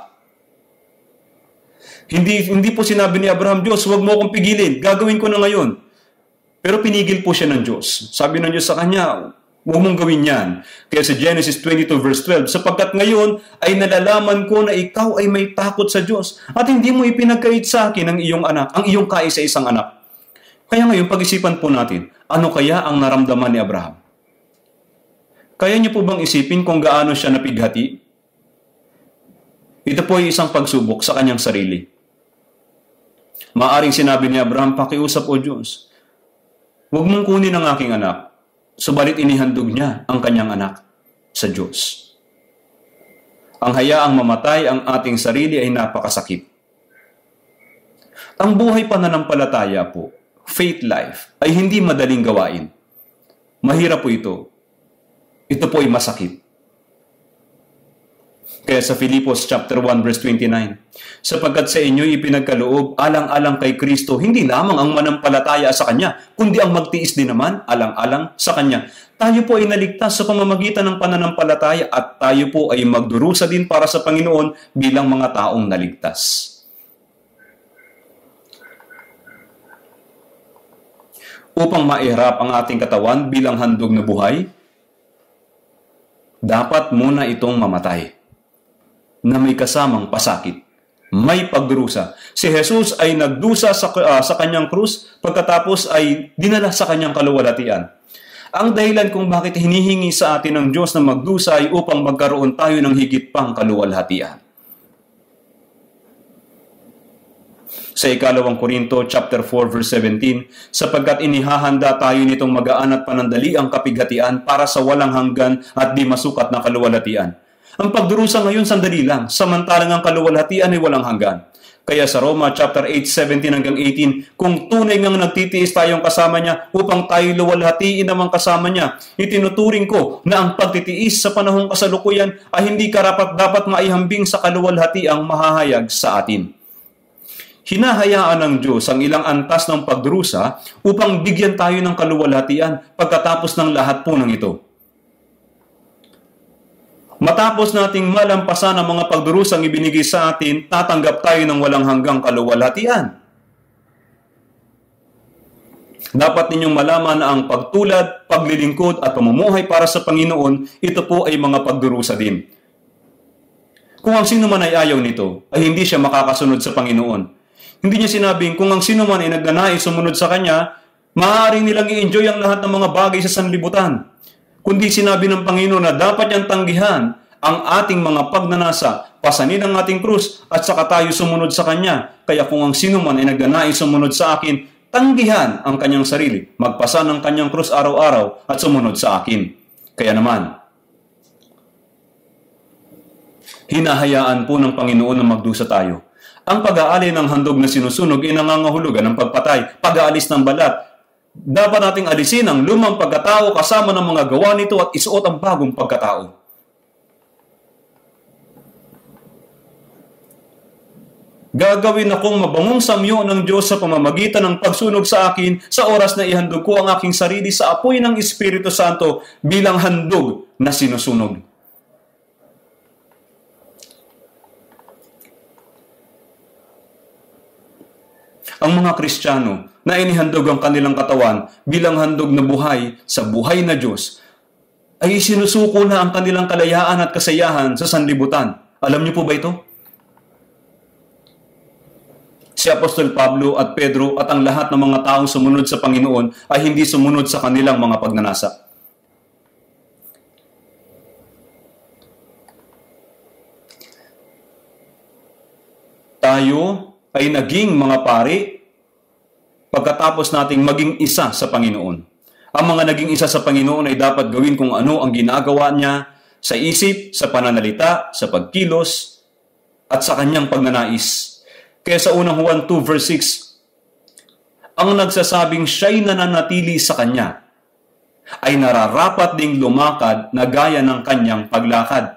Hindi, hindi po sinabi ni Abraham, Diyos, huwag mo akong pigilin, gagawin ko na ngayon. Pero pinigil po siya ng Diyos. Sabi ng Diyos sa kanya, huwag mong gawin yan. Kaya sa Genesis twenty-two verse twelve, sapagkat ngayon ay nalalaman ko na ikaw ay may takot sa Diyos at hindi mo ipinagkait sa akin ang iyong anak, ang iyong kaisa-isang anak. Kaya ngayon, pag-isipan po natin, ano kaya ang naramdaman ni Abraham? Kaya niyo po bang isipin kung gaano siya napighati? Ito po ay isang pagsubok sa kanyang sarili. Maaring sinabi ni Abraham, pakiusap o Diyos, huwag mong kunin ang aking anak, subalit inihandog niya ang kanyang anak sa Diyos. Ang hayaang mamatay ang ating sarili ay napakasakit. Ang buhay pananampalataya po, faith life, ay hindi madaling gawain. Mahirap po ito. Ito po ay masakit. Kaya sa Filipos chapter one verse twenty-nine, sapagkat sa inyo ipinagkaloob alang-alang kay Kristo, hindi lamang ang manampalataya sa Kanya, kundi ang magtiis din naman alang-alang sa Kanya. Tayo po ay naligtas sa pamamagitan ng pananampalataya at tayo po ay magdurusa din para sa Panginoon bilang mga taong naligtas. Upang maiharap ang ating katawan bilang handog na buhay, dapat muna itong mamatay na may kasamang pasakit. May pagdurusa. Si Jesus ay nagdusa sa, uh, sa kanyang krus, pagkatapos ay dinala sa kanyang kaluwalhatian. Ang dahilan kung bakit hinihingi sa atin ng Diyos na magdusa ay upang magkaroon tayo ng higit pang kaluwalhatian. Sa ikalawang Korinto chapter four verse seventeen, sapagkat inihahanda tayo nitong magaan at panandaliang kapighatian para sa walang hanggan at di masukat na kaluwalhatian. Ang pagdurusa ngayon sandali lang, samantalang ang kaluwalhatian ay walang hanggan. Kaya sa Roma chapter eight, seventeen hanggang eighteen, kung tunay ngang nagtitiis tayong kasama niya upang tayo luwalhatiin naman kasama niya, itinuturing ko na ang pagtitiis sa panahong kasalukuyan ay hindi karapat dapat maihambing sa kaluwalhatiang mahahayag sa atin. Hinahayaan ng Diyos ang ilang antas ng pagdurusa upang bigyan tayo ng kaluwalhatian pagkatapos ng lahat po ng ito. Matapos nating malampasan ang mga pagdurusang ibinigay sa atin, tatanggap tayo ng walang hanggang kaluwalhatian. Dapat ninyong malaman na ang pagtulad, paglilingkod at pamumuhay para sa Panginoon, ito po ay mga pagdurusa din. Kung ang sino man ay ayaw nito, ay hindi siya makakasunod sa Panginoon. Hindi niya sinabing kung ang sino man ay nagnanais sumunod sa Kanya, maaari nilang i-enjoy ang lahat ng mga bagay sa sanlibutan. Kundi sinabi ng Panginoon na dapat niyang tanggihan ang ating mga pagnanasa, pasanin ang ating krus, at saka tayo sumunod sa Kanya. Kaya kung ang sino man ay nagnanais sumunod sa akin, tanggihan ang kanyang sarili, magpasa ng kanyang krus araw-araw at sumunod sa akin. Kaya naman, hinahayaan po ng Panginoon na magdusa tayo. Ang pag-aali ng handog na sinusunog ay nangangahulugan ng pagpatay, pag-aalis ng balat. Dapat nating alisin ang lumang pagkatao kasama ng mga gawa nito at isuot ang bagong pagkatao. Gagawin akong mabangong samyo ng Diyos sa pamamagitan ng pagsunog sa akin sa oras na ihandog ko ang aking sarili sa apoy ng Espiritu Santo bilang handog na sinusunog. Ang mga Kristiyano na inihandog ang kanilang katawan bilang handog na buhay sa buhay na Diyos ay sinusuko na ang kanilang kalayaan at kasayahan sa sanlibutan. Alam niyo po ba ito? Si Apostol Pablo at Pedro at ang lahat ng mga taong sumunod sa Panginoon ay hindi sumunod sa kanilang mga pagnanasa. Tayo ay naging mga pari pagkatapos nating maging isa sa Panginoon. Ang mga naging isa sa Panginoon ay dapat gawin kung ano ang ginagawa niya sa isip, sa pananalita, sa pagkilos, at sa kanyang pagnanais. Kaya sa unang Juan two verse six, ang nagsasabing siya'y nananatili sa kanya ay nararapat ding lumakad na gaya ng kanyang paglakad.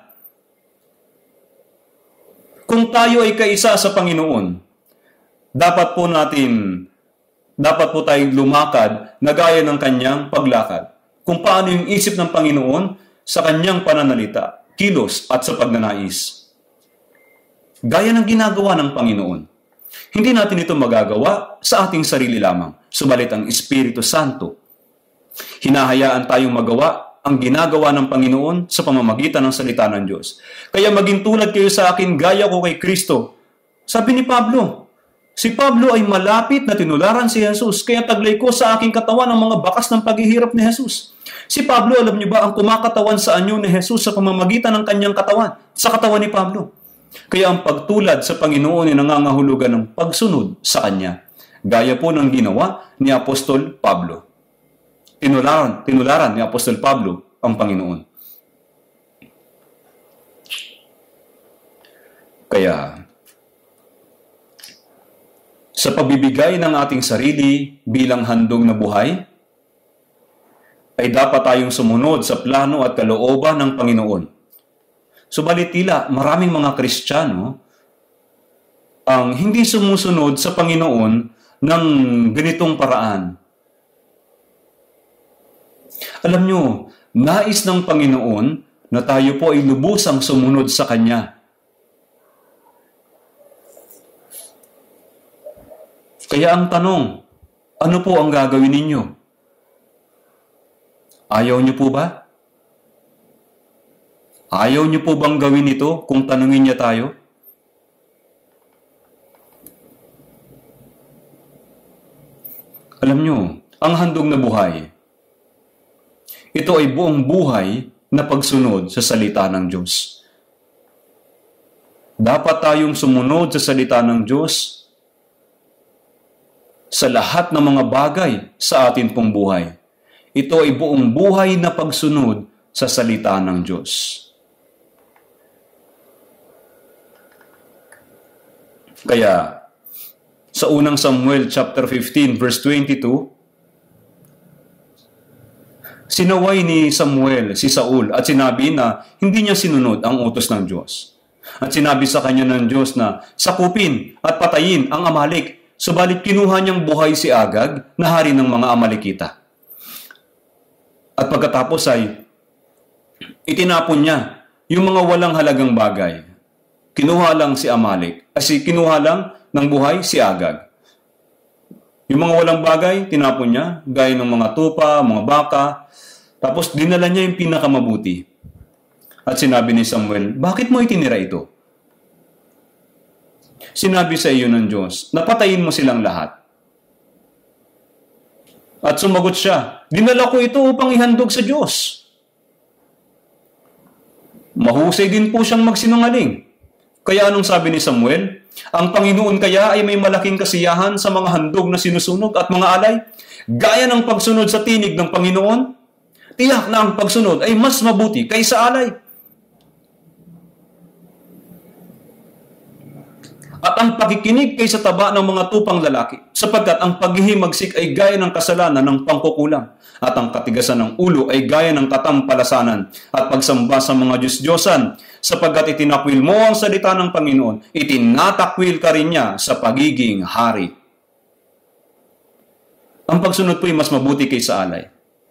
Kung tayo ay kaisa sa Panginoon, dapat po natin, dapat po tayong lumakad na gaya ng kanyang paglakad. Kung paano yung isip ng Panginoon sa kanyang pananalita, kilos at sa pagnanais. Gaya ng ginagawa ng Panginoon. Hindi natin ito magagawa sa ating sarili lamang, subalit ang Espiritu Santo. Hinahayaan tayong magawa ang ginagawa ng Panginoon sa pamamagitan ng salita ng Diyos. Kaya maging tulad kayo sa akin, gaya ko kay Kristo. Sabi ni Pablo, si Pablo ay malapit na tinularan si Jesus, kaya taglay ko sa aking katawan ang mga bakas ng paghihirap ni Jesus. Si Pablo, alam niyo ba, ang kumakatawan sa anyo ni Jesus sa pamamagitan ng kanyang katawan, sa katawan ni Pablo. Kaya ang pagtulad sa Panginoon ay nangangahulugan ng pagsunod sa Kanya. Gaya po ng ginawa ni Apostol Pablo. Tinularan, tinularan ni Apostol Pablo ang Panginoon. Kaya, sa pagbibigay ng ating sarili bilang handog na buhay, ay dapat tayong sumunod sa plano at kalooban ng Panginoon. Subalit tila maraming mga Kristiyano ang hindi sumusunod sa Panginoon ng ganitong paraan. Alam nyo, nais ng Panginoon na tayo po ay lubusang sumunod sa Kanya. Kaya ang tanong, ano po ang gagawin ninyo? Ayaw nyo po ba? Ayaw niyo po bang gawin ito kung tanungin niya tayo? Alam nyo, ang handog na buhay, ito ay buong buhay na pagsunod sa salita ng Diyos. Dapat tayong sumunod sa salita ng Diyos sa lahat ng mga bagay sa atin pong buhay. Ito ay buong buhay na pagsunod sa salita ng Diyos. Kaya, sa unang Samuel chapter fifteen verse twenty-two, sinaway ni Samuel si Saul at sinabi na hindi niya sinunod ang utos ng Diyos. At sinabi sa kanya ng Diyos na sakupin at patayin ang Amalek, subalit kinuha niyang buhay si Agag na hari ng mga Amalekita. At pagkatapos ay itinapon niya yung mga walang halagang bagay. Kinuha lang si Amalek, kasi kinuha lang ng buhay si Agag. Yung mga walang bagay, tinapon niya, gaya ng mga tupa, mga baka. Tapos dinala niya yung pinakamabuti. At sinabi ni Samuel, bakit mo itinira ito? Sinabi sa iyo ng Diyos, napatayin mo silang lahat. At sumagot siya, dinala ko ito upang ihandog sa Diyos. Mahusay din po siyang magsinungaling. Kaya anong sabi ni Samuel? Ang Panginoon kaya ay may malaking kasiyahan sa mga handog na sinusunog at mga alay? Gaya ng pagsunod sa tinig ng Panginoon? Tiyak na ang pagsunod ay mas mabuti kaysa alay. At ang pakikinig kaysa taba ng mga tupang lalaki, sapagkat ang paghihimagsik ay gaya ng kasalanan ng pangkukulang, at ang katigasan ng ulo ay gaya ng katampalasanan, at pagsamba sa mga Diyos-Diyosan, sapagkat itinakwil mo ang salita ng Panginoon, itinatakwil ka rin niya sa pagiging hari. Ang pagsunod po ay mas mabuti kaysa alay.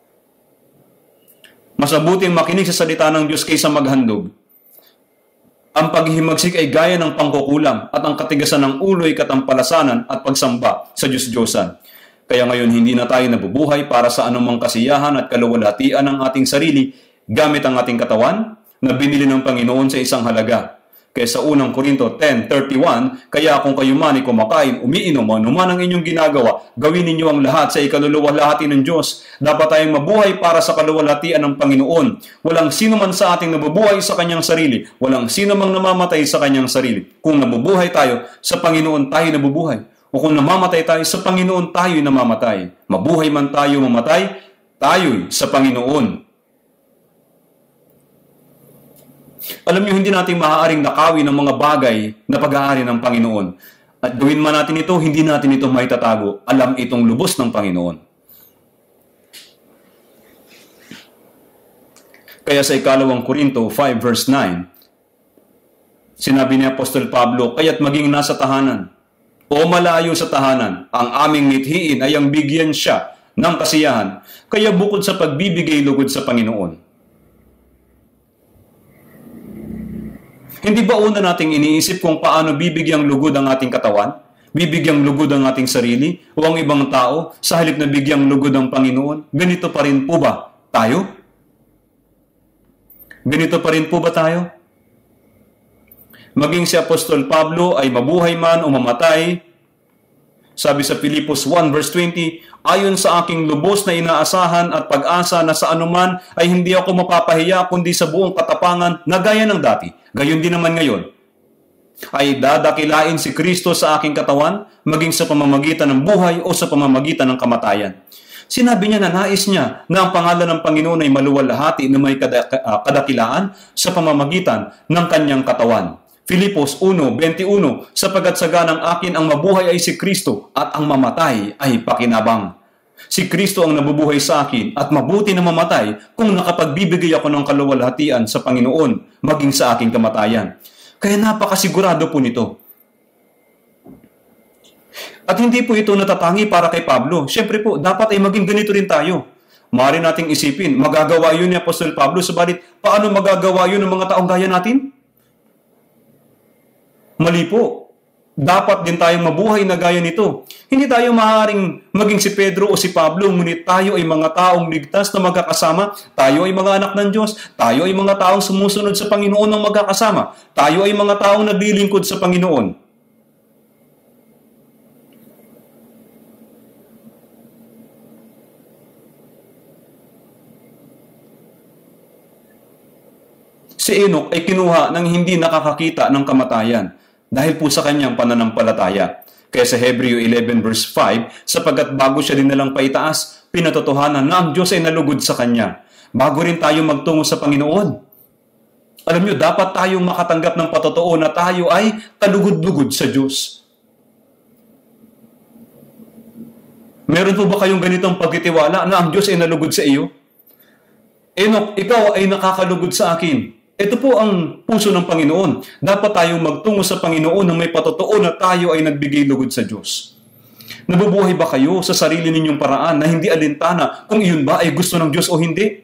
Mas mabuting makinig sa salita ng Diyos kaysa maghandog. Ang paghihimagsik ay gaya ng pangkukulam at ang katigasan ng ulo ay katampalasanan at pagsamba sa Diyos-Diyosan. Kaya ngayon hindi na tayo nabubuhay para sa anumang kasiyahan at kaluwalhatian ng ating sarili gamit ang ating katawan na binili ng Panginoon sa isang halaga. Kaya sa unang Korinto ten thirty-one, kaya kung kayo man ay kumakain, umiinom, anuman ang inyong ginagawa, gawin ninyo ang lahat sa ikaluluwalhati ng Diyos. Dapat tayong mabuhay para sa kaluwalhatian ng Panginoon. Walang sino man sa ating nabubuhay sa kanyang sarili. Walang sino mang namamatay sa kanyang sarili. Kung nabubuhay tayo, sa Panginoon tayo nabubuhay. O kung namamatay tayo, sa Panginoon tayo namamatay. Mabuhay man tayo mamatay, tayo'y sa Panginoon. Alam niyo, hindi natin maaaring nakawin ng mga bagay na pag-aari ng Panginoon. At gawin man natin ito, hindi natin ito maitatago. Alam itong lubos ng Panginoon. Kaya sa ikalawang Korinto five verse nine, sinabi ni Apostol Pablo, kaya't maging nasa tahanan o malayo sa tahanan, ang aming mithiin ay ang bigyan siya ng kasiyahan, kaya bukod sa pagbibigay lugod sa Panginoon. Hindi ba una nating iniisip kung paano bibigyang lugod ang ating katawan? Bibigyang lugod ang ating sarili? O ang ibang tao sa halip na bigyang lugod ang Panginoon? Ganito pa rin po ba tayo? Ganito pa rin po ba tayo? Maging si Apostol Pablo ay mabuhay man o mamatay, sabi sa Filipos one verse twenty, ayon sa aking lubos na inaasahan at pag-asa na sa anuman ay hindi ako mapapahiya kundi sa buong katapangan na gaya ng dati. Gayon din naman ngayon. Ay dadakilain si Kristo sa aking katawan maging sa pamamagitan ng buhay o sa pamamagitan ng kamatayan. Sinabi niya na nais niya na ang pangalan ng Panginoon ay maluwalhati na may kadakilaan sa pamamagitan ng kanyang katawan. Filipos one twenty-one, sapagkat saganang akin ang mabuhay ay si Kristo at ang mamatay ay pakinabang. Si Kristo ang nabubuhay sa akin at mabuti na mamatay kung nakapagbibigay ako ng kaluwalhatian sa Panginoon maging sa aking kamatayan. Kaya napakasigurado po nito. At hindi po ito natatangi para kay Pablo. Siyempre po, dapat ay maging ganito rin tayo. Maaari nating isipin, magagawa yun ni Apostol Pablo, subalit paano magagawa yun ng mga taong gaya natin? Mali po. Dapat din tayong mabuhay na gaya nito. Hindi tayo maaaring maging si Pedro o si Pablo, ngunit tayo ay mga taong ligtas na magkakasama. Tayo ay mga anak ng Diyos. Tayo ay mga taong sumusunod sa Panginoon ng magkakasama. Tayo ay mga taong naglilingkod sa Panginoon. si Enoch ay kinuha ng hindi nakakakita ng kamatayan dahil po sa kanyang pananampalataya. Kaya sa Hebreo eleven verse five, sapagkat bago siya dinalang paitaas, pinatotohanan na ang Diyos ay nalugod sa kanya. Bago rin tayo magtungo sa Panginoon. Alam nyo, dapat tayong makatanggap ng patotoo na tayo ay kalugod-lugod sa Diyos. Meron po ba kayong ganitong pagtitiwala na ang Diyos ay nalugod sa iyo? Enoch, ikaw ay nakakalugod sa akin. Ito po ang puso ng Panginoon. Dapat tayong magtungo sa Panginoon na may patotoo na tayo ay nagbigay lugod sa Diyos. Nabubuhay ba kayo sa sarili ninyong paraan na hindi alintana kung iyon ba ay gusto ng Diyos o hindi?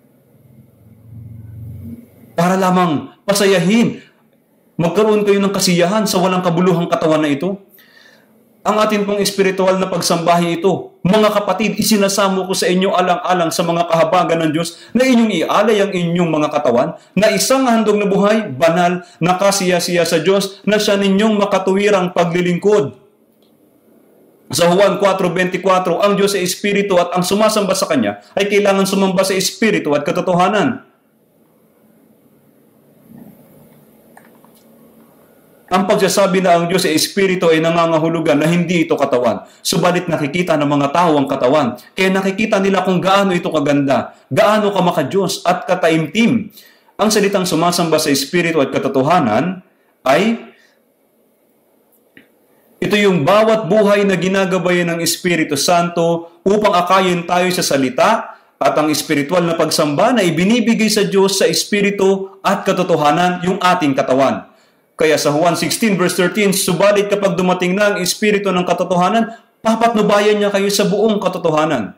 Para lamang pasayahin, magkaroon kayo ng kasiyahan sa walang kabuluhang katawan na ito? Ang atin pong espiritual na pagsambahi ito, mga kapatid, isinasamo ko sa inyo alang-alang sa mga kahabagan ng Diyos na inyong ialay ang inyong mga katawan na isang handog na buhay, banal, nakasiya-siya sa Diyos na siya ninyong makatuwirang paglilingkod. Sa Juan four twenty-four, ang Diyos ay Espiritu at ang sumasamba sa Kanya ay kailangan sumamba sa Espiritu at katotohanan. Ang pagsasabi na ang Diyos ay Espiritu ay nangangahulugan na hindi ito katawan. Subalit nakikita ng mga tao ang katawan. Kaya nakikita nila kung gaano ito kaganda, gaano ka maka-Diyos at kataimtim. Ang salitang sumasamba sa Espiritu at katotohanan ay ito yung bawat buhay na ginagabayan ng Espiritu Santo upang akayin tayo sa salita at ang espiritual na pagsamba na ibinibigay sa Diyos sa Espiritu at katotohanan yung ating katawan. Kaya sa Juan sixteen verse thirteen, subalit kapag dumating na ang Espiritu ng katotohanan, papatnubayan niya kayo sa buong katotohanan.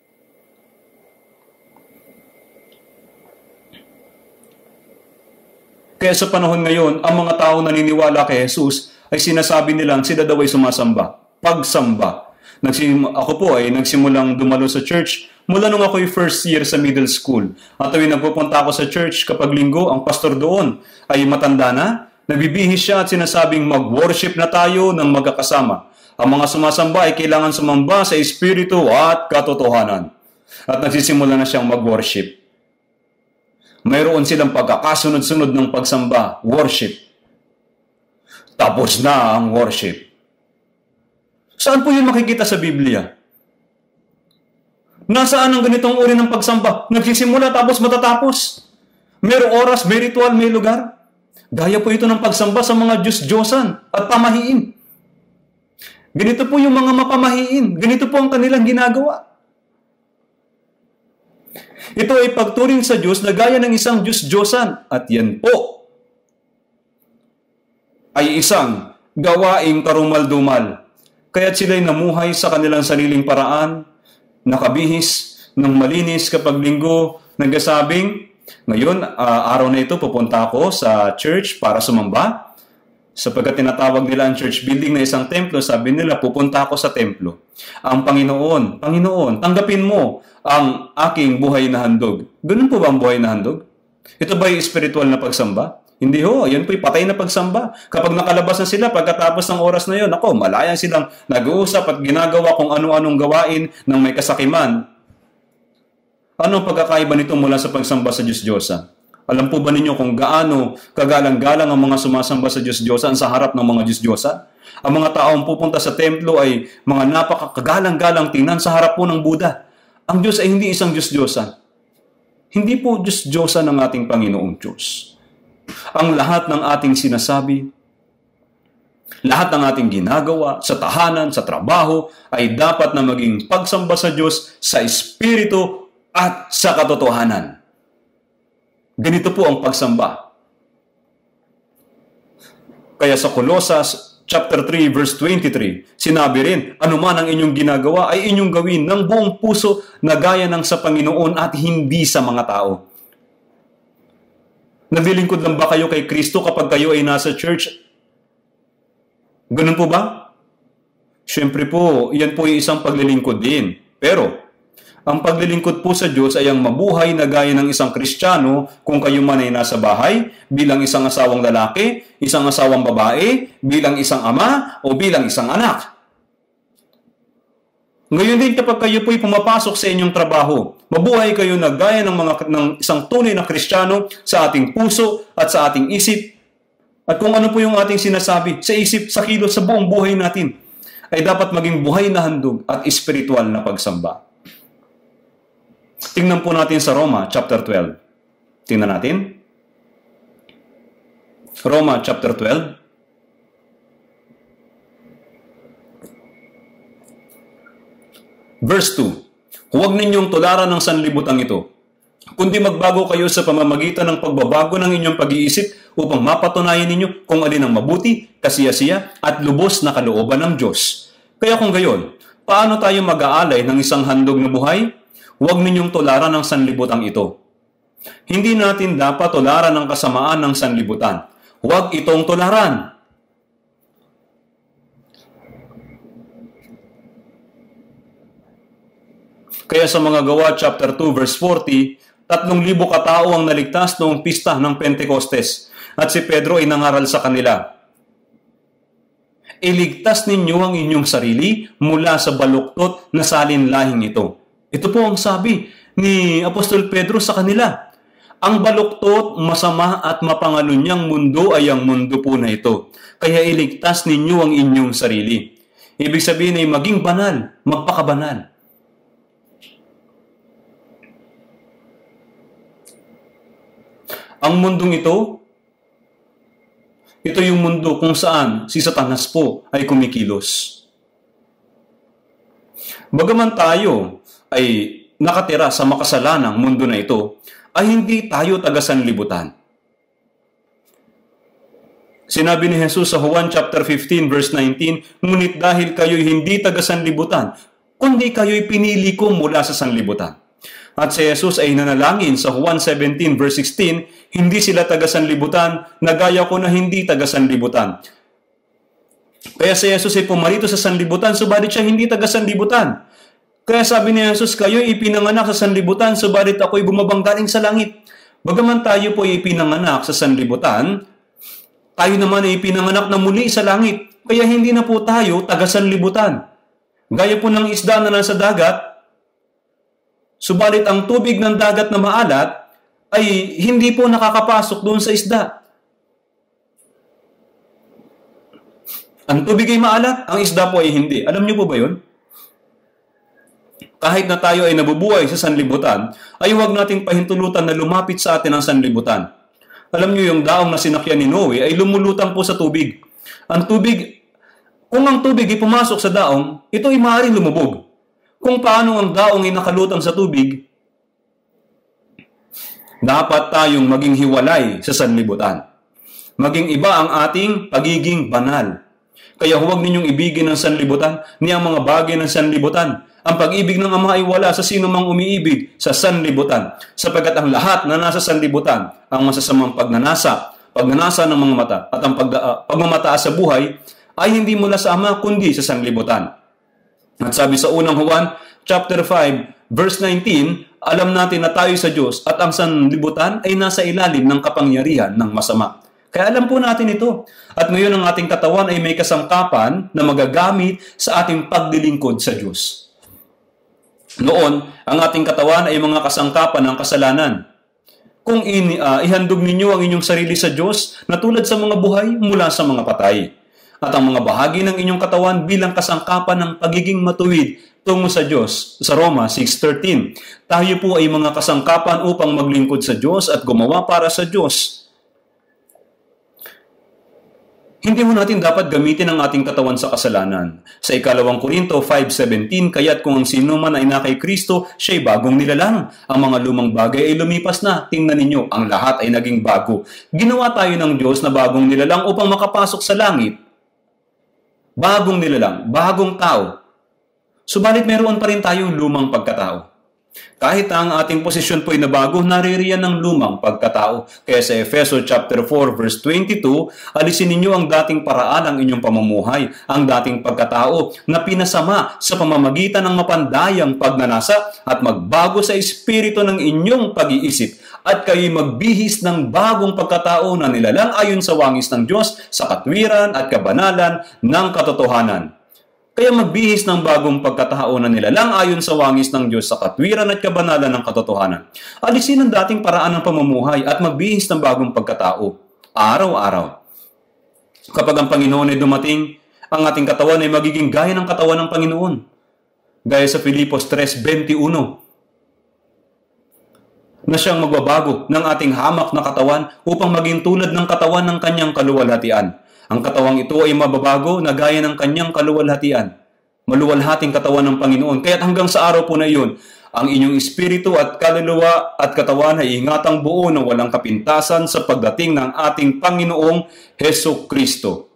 Kaya sa panahon ngayon, ang mga tao naniniwala kay Jesus ay sinasabi nilang sila daw ay sumasamba. Pagsamba. Nagsim ako po ay nagsimulang dumalo sa church mula nung ako'y first year sa middle school. At tuwing nagpupunta ako sa church kapag linggo, ang pastor doon ay matanda na. Nagbibihis siya at sinasabing mag-worship na tayo ng magkakasama. Ang mga sumasamba ay kailangan sumamba sa Espiritu at katotohanan. At nagsisimula na siyang mag-worship. Mayroon silang pagkakasunod-sunod ng pagsamba, worship. Tapos na ang worship. Saan po yun makikita sa Biblia? Nasaan ang ganitong uri ng pagsamba? Nagsisimula tapos matatapos. Mayroong oras, may ritual, may lugar. Gaya po ito ng pagsamba sa mga Diyos-Diyosan at pamahiin. Ganito po yung mga mapamahiin. Ganito po ang kanilang ginagawa. Ito ay pagturing sa Diyos na gaya ng isang Diyos-Diyosan. At yan po ay isang gawaing karumal-dumal. Kaya't sila'y namuhay sa kanilang sariling paraan, nakabihis, ng malinis kapag linggo, nagkasabing, ngayon, uh, araw na ito, pupunta ako sa church para sumamba. Sapagkat tinatawag nila ang church building na isang templo, sabi nila, pupunta ako sa templo. Ang Panginoon, Panginoon, tanggapin mo ang aking buhay na handog. Ganun po ba ang buhay na handog? Ito ba yung spiritual na pagsamba? Hindi ho, yan po yung patay na pagsamba. Kapag nakalabas na sila, pagkatapos ng oras na yun, ako, malaya silang nag-uusap at ginagawa kung ano-anong gawain ng may kasakiman. Ano ang pagkakaiba nito mula sa pagsamba sa Diyos-Diyosan? Alam po ba ninyo kung gaano kagalang-galang ang mga sumasamba sa Diyos-Diyosan sa harap ng mga Diyos-Diyosan? Ang mga taong pupunta sa templo ay mga napakakagalang-galang tingnan sa harap po ng Buddha. Ang Diyos ay hindi isang Diyos-Diyosan. Hindi po Diyos-Diyosan ang ating Panginoong Diyos. Ang lahat ng ating sinasabi, lahat ng ating ginagawa sa tahanan, sa trabaho, ay dapat na maging pagsamba sa Diyos sa Espiritu at sa katotohanan. Ganito po ang pagsamba. Kaya sa Colossus chapter three verse twenty-three, sinabi rin, anuman ang inyong ginagawa ay inyong gawin ng buong puso na gaya ng sa Panginoon at hindi sa mga tao. Naglilingkod lang ba kayo kay Kristo kapag kayo ay nasa church? Ganun po ba? Siyempre po, yan po yung isang paglilingkod din. Pero, ang paglilingkod po sa Diyos ay ang mabuhay na gaya ng isang Kristiyano kung kayo man ay nasa bahay, bilang isang asawang lalaki, isang asawang babae, bilang isang ama, o bilang isang anak. Ngayon din kapag kayo po'y pumapasok sa inyong trabaho, mabuhay kayo na gaya ng, mga, ng isang tunay na Kristiyano sa ating puso at sa ating isip. At kung ano po yung ating sinasabi sa isip, sa kilos, sa buong buhay natin, ay dapat maging buhay na handog at espiritual na pagsamba. Tingnan po natin sa Roma chapter twelve. Tingnan natin. Roma chapter twelve. Verse two, huwag ninyong tularan ng sanlibutan ito, kundi magbago kayo sa pamamagitan ng pagbabago ng inyong pag-iisip upang mapatunayan ninyo kung alin ang mabuti, kasiyasiya, at lubos na kalooban ng Diyos. Kaya kung gayon, paano tayo mag-aalay ng isang handog na buhay? Huwag ninyong tularan ng sanlibutan ito. Hindi natin dapat tularan ng kasamaan ng sanlibutan. Huwag itong tularan. Kaya sa mga Gawa chapter two verse forty, tatlong libo katao ang naligtas noong pista ng Pentecostes at si Pedro ay nangaral sa kanila. Iligtas ninyo ang inyong sarili mula sa baluktot na salinlahing ito. Ito po ang sabi ni Apostol Pedro sa kanila. Ang baluktot, masama at mapangalunyang mundo ay ang mundo po na ito. Kaya iligtas ninyo ang inyong sarili. Ibig sabihin ay maging banal, magpakabanal. Ang mundong ito, ito yung mundo kung saan si Satanas po ay kumikilos. Bagaman tayo ay nakatira sa makasalanang mundo na ito, ay hindi tayo taga-sanlibutan. Sinabi ni Jesus sa Juan chapter fifteen verse nineteen, ngunit dahil kayo'y hindi taga-sanlibutan, kundi kayo'y pinili ko mula sa sanlibutan. At si Jesus ay nanalangin sa Juan seventeen verse sixteen, hindi sila taga-sanlibutan, nagaya ko na hindi taga-sanlibutan. Kaya si Jesus ay pumarito sa sanlibutan, subalit siya hindi taga-sanlibutan. Kaya sabi ni Jesus, kayo ipinanganak sa sanlibutan, subalit ako'y bumabang galing sa langit. Bagaman tayo po ipinanganak sa sanlibutan, tayo naman ay ipinanganak na muli sa langit. Kaya hindi na po tayo taga-sanlibutan. Gaya po ng isda na nasa dagat, subalit ang tubig ng dagat na maalat ay hindi po nakakapasok doon sa isda. Ang tubig ay maalat, ang isda po ay hindi. Alam niyo po ba yun? Kahit na tayo ay nabubuhay sa sanlibutan, ay huwag nating pahintulutan na lumapit sa atin ang sanlibutan. Alam niyo yung daong na sinakyan ni Noe ay lumulutang po sa tubig. Ang tubig, kung ang tubig ay pumasok sa daong, ito ay maaaring lumubog. Kung paano ang daong ay nakalutang sa tubig, dapat tayong maging hiwalay sa sanlibutan. Maging iba ang ating pagiging banal. Kaya huwag ninyong ibigin ng sanlibutan ni ang mga bagay ng sanlibutan. Ang pag-ibig ng Ama ay wala sa sino mang umiibig sa sanlibutan. Sapagkat ang lahat na nasa sanlibutan, ang masasamang pagnanasa, pagnanasa ng mga mata, at ang pag, uh, pagmamataas sa buhay, ay hindi mula sa Ama, kundi sa sanlibutan. At sabi sa unang Juan, chapter five, verse nineteen, alam natin na tayo sa Diyos at ang sanlibutan ay nasa ilalim ng kapangyarihan ng masama. Kaya alam po natin ito. At ngayon ang ating katawan ay may kasangkapan na magagamit sa ating paglilingkod sa Diyos. Noon, ang ating katawan ay mga kasangkapan ng kasalanan. Kung in, uh, ihandog ninyo ang inyong sarili sa Diyos na tulad sa mga buhay mula sa mga patay. At ang mga bahagi ng inyong katawan bilang kasangkapan ng pagiging matuwid tungo sa Diyos. Sa Roma six thirteen, tayo po ay mga kasangkapan upang maglingkod sa Diyos at gumawa para sa Diyos. Hindi mo natin dapat gamitin ang ating katawan sa kasalanan. Sa ikalawang Korinto five seventeen, kaya't kung ang sino man ay na kay Kristo, siya'y bagong nilalang. Ang mga lumang bagay ay lumipas na. Tingnan ninyo, ang lahat ay naging bago. Ginawa tayo ng Diyos na bagong nilalang upang makapasok sa langit. Bagong nilalang, bagong tao. Subalit meron pa rin tayong lumang pagkatao. Kahit ang ating posisyon po ay nabago, naririyan ng lumang pagkatao. Kaya sa Efeso chapter four verse twenty-two, alisin ninyo ang dating paraan ng inyong pamumuhay, ang dating pagkatao na pinasama sa pamamagitan ng mapandayang pagnanasa at magbago sa espiritu ng inyong pag-iisip at kayo'y magbihis ng bagong pagkatao na nilalang ayon sa wangis ng Diyos sa katwiran at kabanalan ng katotohanan. Kaya magbihis ng bagong pagkatao na nila lang ayon sa wangis ng Diyos sa katwiran at kabanalan ng katotohanan. Alisin ang dating paraan ng pamumuhay at magbihis ng bagong pagkatao, araw-araw. Kapag ang Panginoon ay dumating, ang ating katawan ay magiging gaya ng katawan ng Panginoon. Gaya sa Filipos three twenty-one, na siyang magbabago ng ating hamak na katawan upang maging tulad ng katawan ng kanyang kaluwalhatian. Ang katawang ito ay mababago na gaya ng kanyang kaluwalhatian. Maluwalhating katawan ng Panginoon. Kaya't hanggang sa araw po na iyon, ang inyong espiritu at kaluluwa at katawan ay ingatang buo na walang kapintasan sa pagdating ng ating Panginoong Heso Kristo.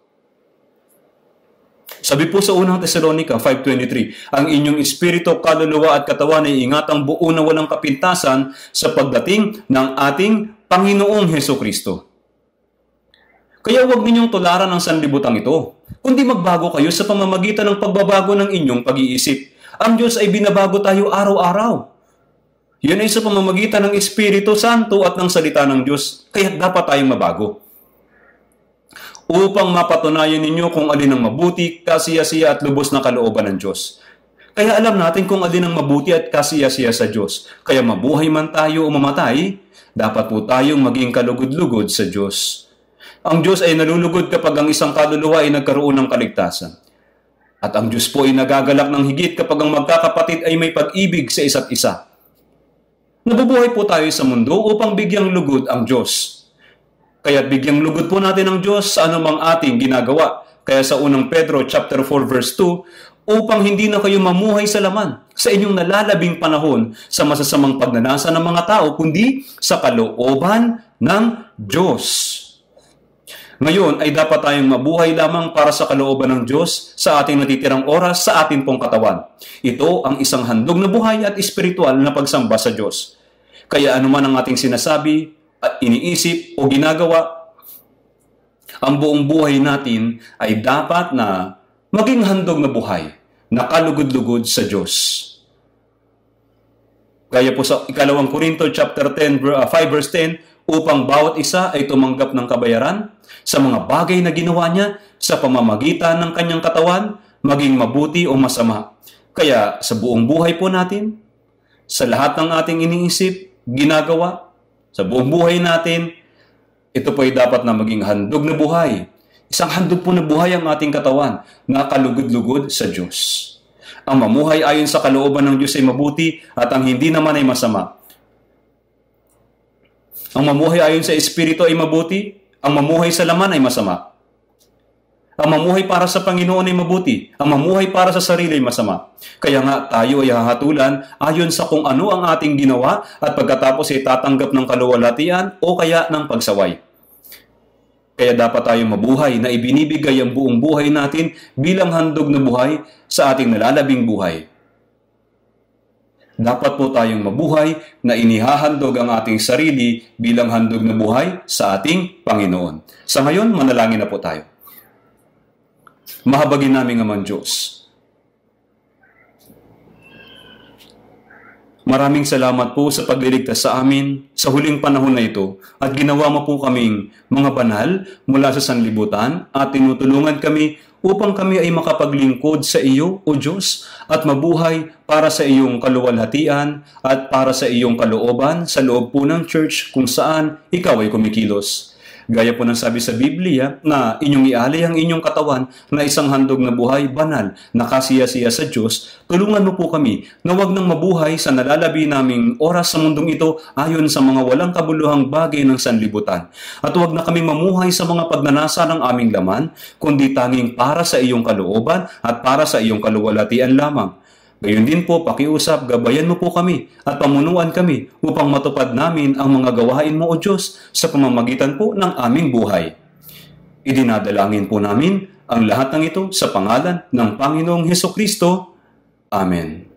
Sabi po sa unang Tesalonica five twenty-three, ang inyong espiritu, kaluluwa at katawan ay ingatang buo na walang kapintasan sa pagdating ng ating Panginoong Heso Kristo. Kaya huwag ninyong tularan ang sanlibutan ito, kundi magbago kayo sa pamamagitan ng pagbabago ng inyong pag-iisip. Ang Diyos ay binabago tayo araw-araw. Yan ay sa pamamagitan ng Espiritu Santo at ng salita ng Diyos, kaya dapat tayong mabago. Upang mapatunayan ninyo kung alin ang mabuti, kasiyasiya at lubos na kalooban ng Diyos. Kaya alam natin kung alin ang mabuti at kasiyasiya sa Diyos. Kaya mabuhay man tayo o mamatay, dapat po tayong maging kalugod-lugod sa Diyos. Ang Diyos ay nalulugod kapag ang isang kaluluwa ay nagkaroon ng kaligtasan. At ang Diyos po ay nagagalak ng higit kapag ang magkakapatid ay may pag-ibig sa isa't isa. Nabubuhay po tayo sa mundo upang bigyang lugod ang Diyos. Kaya bigyang lugod po natin ang Diyos sa anumang ating ginagawa. Kaya sa unang Pedro chapter four verse two, upang hindi na kayo mamuhay sa laman sa inyong nalalabing panahon sa masasamang pagnanasa ng mga tao, kundi sa kalooban ng Diyos. Ngayon ay dapat tayong mabuhay lamang para sa kalooban ng Diyos sa ating natitirang oras sa ating pong katawan. Ito ang isang handog na buhay at espiritual na pagsamba sa Diyos. Kaya anuman ang ating sinasabi, at iniisip o ginagawa, ang buong buhay natin ay dapat na maging handog na buhay, na kalugod-lugod sa Diyos. Gaya po sa ikalawang Korinto chapter ten, five verse ten, upang bawat isa ay tumanggap ng kabayaran sa mga bagay na ginawa niya sa pamamagitan ng kanyang katawan, maging mabuti o masama. Kaya sa buong buhay po natin, sa lahat ng ating iniisip, ginagawa, sa buong buhay natin, ito po ay dapat na maging handog na buhay. Isang handog po na buhay ang ating katawan na kalugod-lugod sa Diyos. Ang mamuhay ayon sa kalooban ng Diyos ay mabuti at ang hindi naman ay masama. Ang mamuhay ayon sa Espiritu ay mabuti, ang mamuhay sa laman ay masama. Ang mamuhay para sa Panginoon ay mabuti, ang mamuhay para sa sarili ay masama. Kaya nga tayo ay hahatulan ayon sa kung ano ang ating ginawa at pagkatapos ay tatanggap ng kaluwalhatian o kaya ng pagsaway. Kaya dapat tayong mabuhay na ibinibigay ang buong buhay natin bilang handog na buhay sa ating nalalabing buhay. Dapat po tayong mabuhay na inihahandog ang ating sarili bilang handog na buhay sa ating Panginoon. Sa ngayon, manalangin na po tayo. Mahabagin namin ang Diyos. Maraming salamat po sa pagliligtas sa amin sa huling panahon na ito at ginawa mo po kaming mga banal mula sa sanlibutan at tinutulungan kami upang kami ay makapaglingkod sa iyo, O Diyos, at mabuhay para sa iyong kaluwalhatian at para sa iyong kalooban sa loob po ng church kung saan ikaw ay kumikilos. Gaya po ng sabi sa Biblia na inyong ialay ang inyong katawan na isang handog na buhay banal na kasiya-siya sa Diyos, tulungan mo po kami na wag nang mabuhay sa nalalabi naming oras sa mundong ito ayon sa mga walang kabuluhang bagay ng sanlibutan. At wag na kaming mamuhay sa mga pagnanasa ng aming laman, kundi tanging para sa iyong kalooban at para sa iyong kaluwalhatian lamang. Gayon din po, pakiusap, gabayan mo po kami at pamunuan kami upang matupad namin ang mga gawain mo, O Diyos, sa pamamagitan po ng aming buhay. Idinadalangin po namin ang lahat ng ito sa pangalan ng Panginoong Hesukristo. Amen.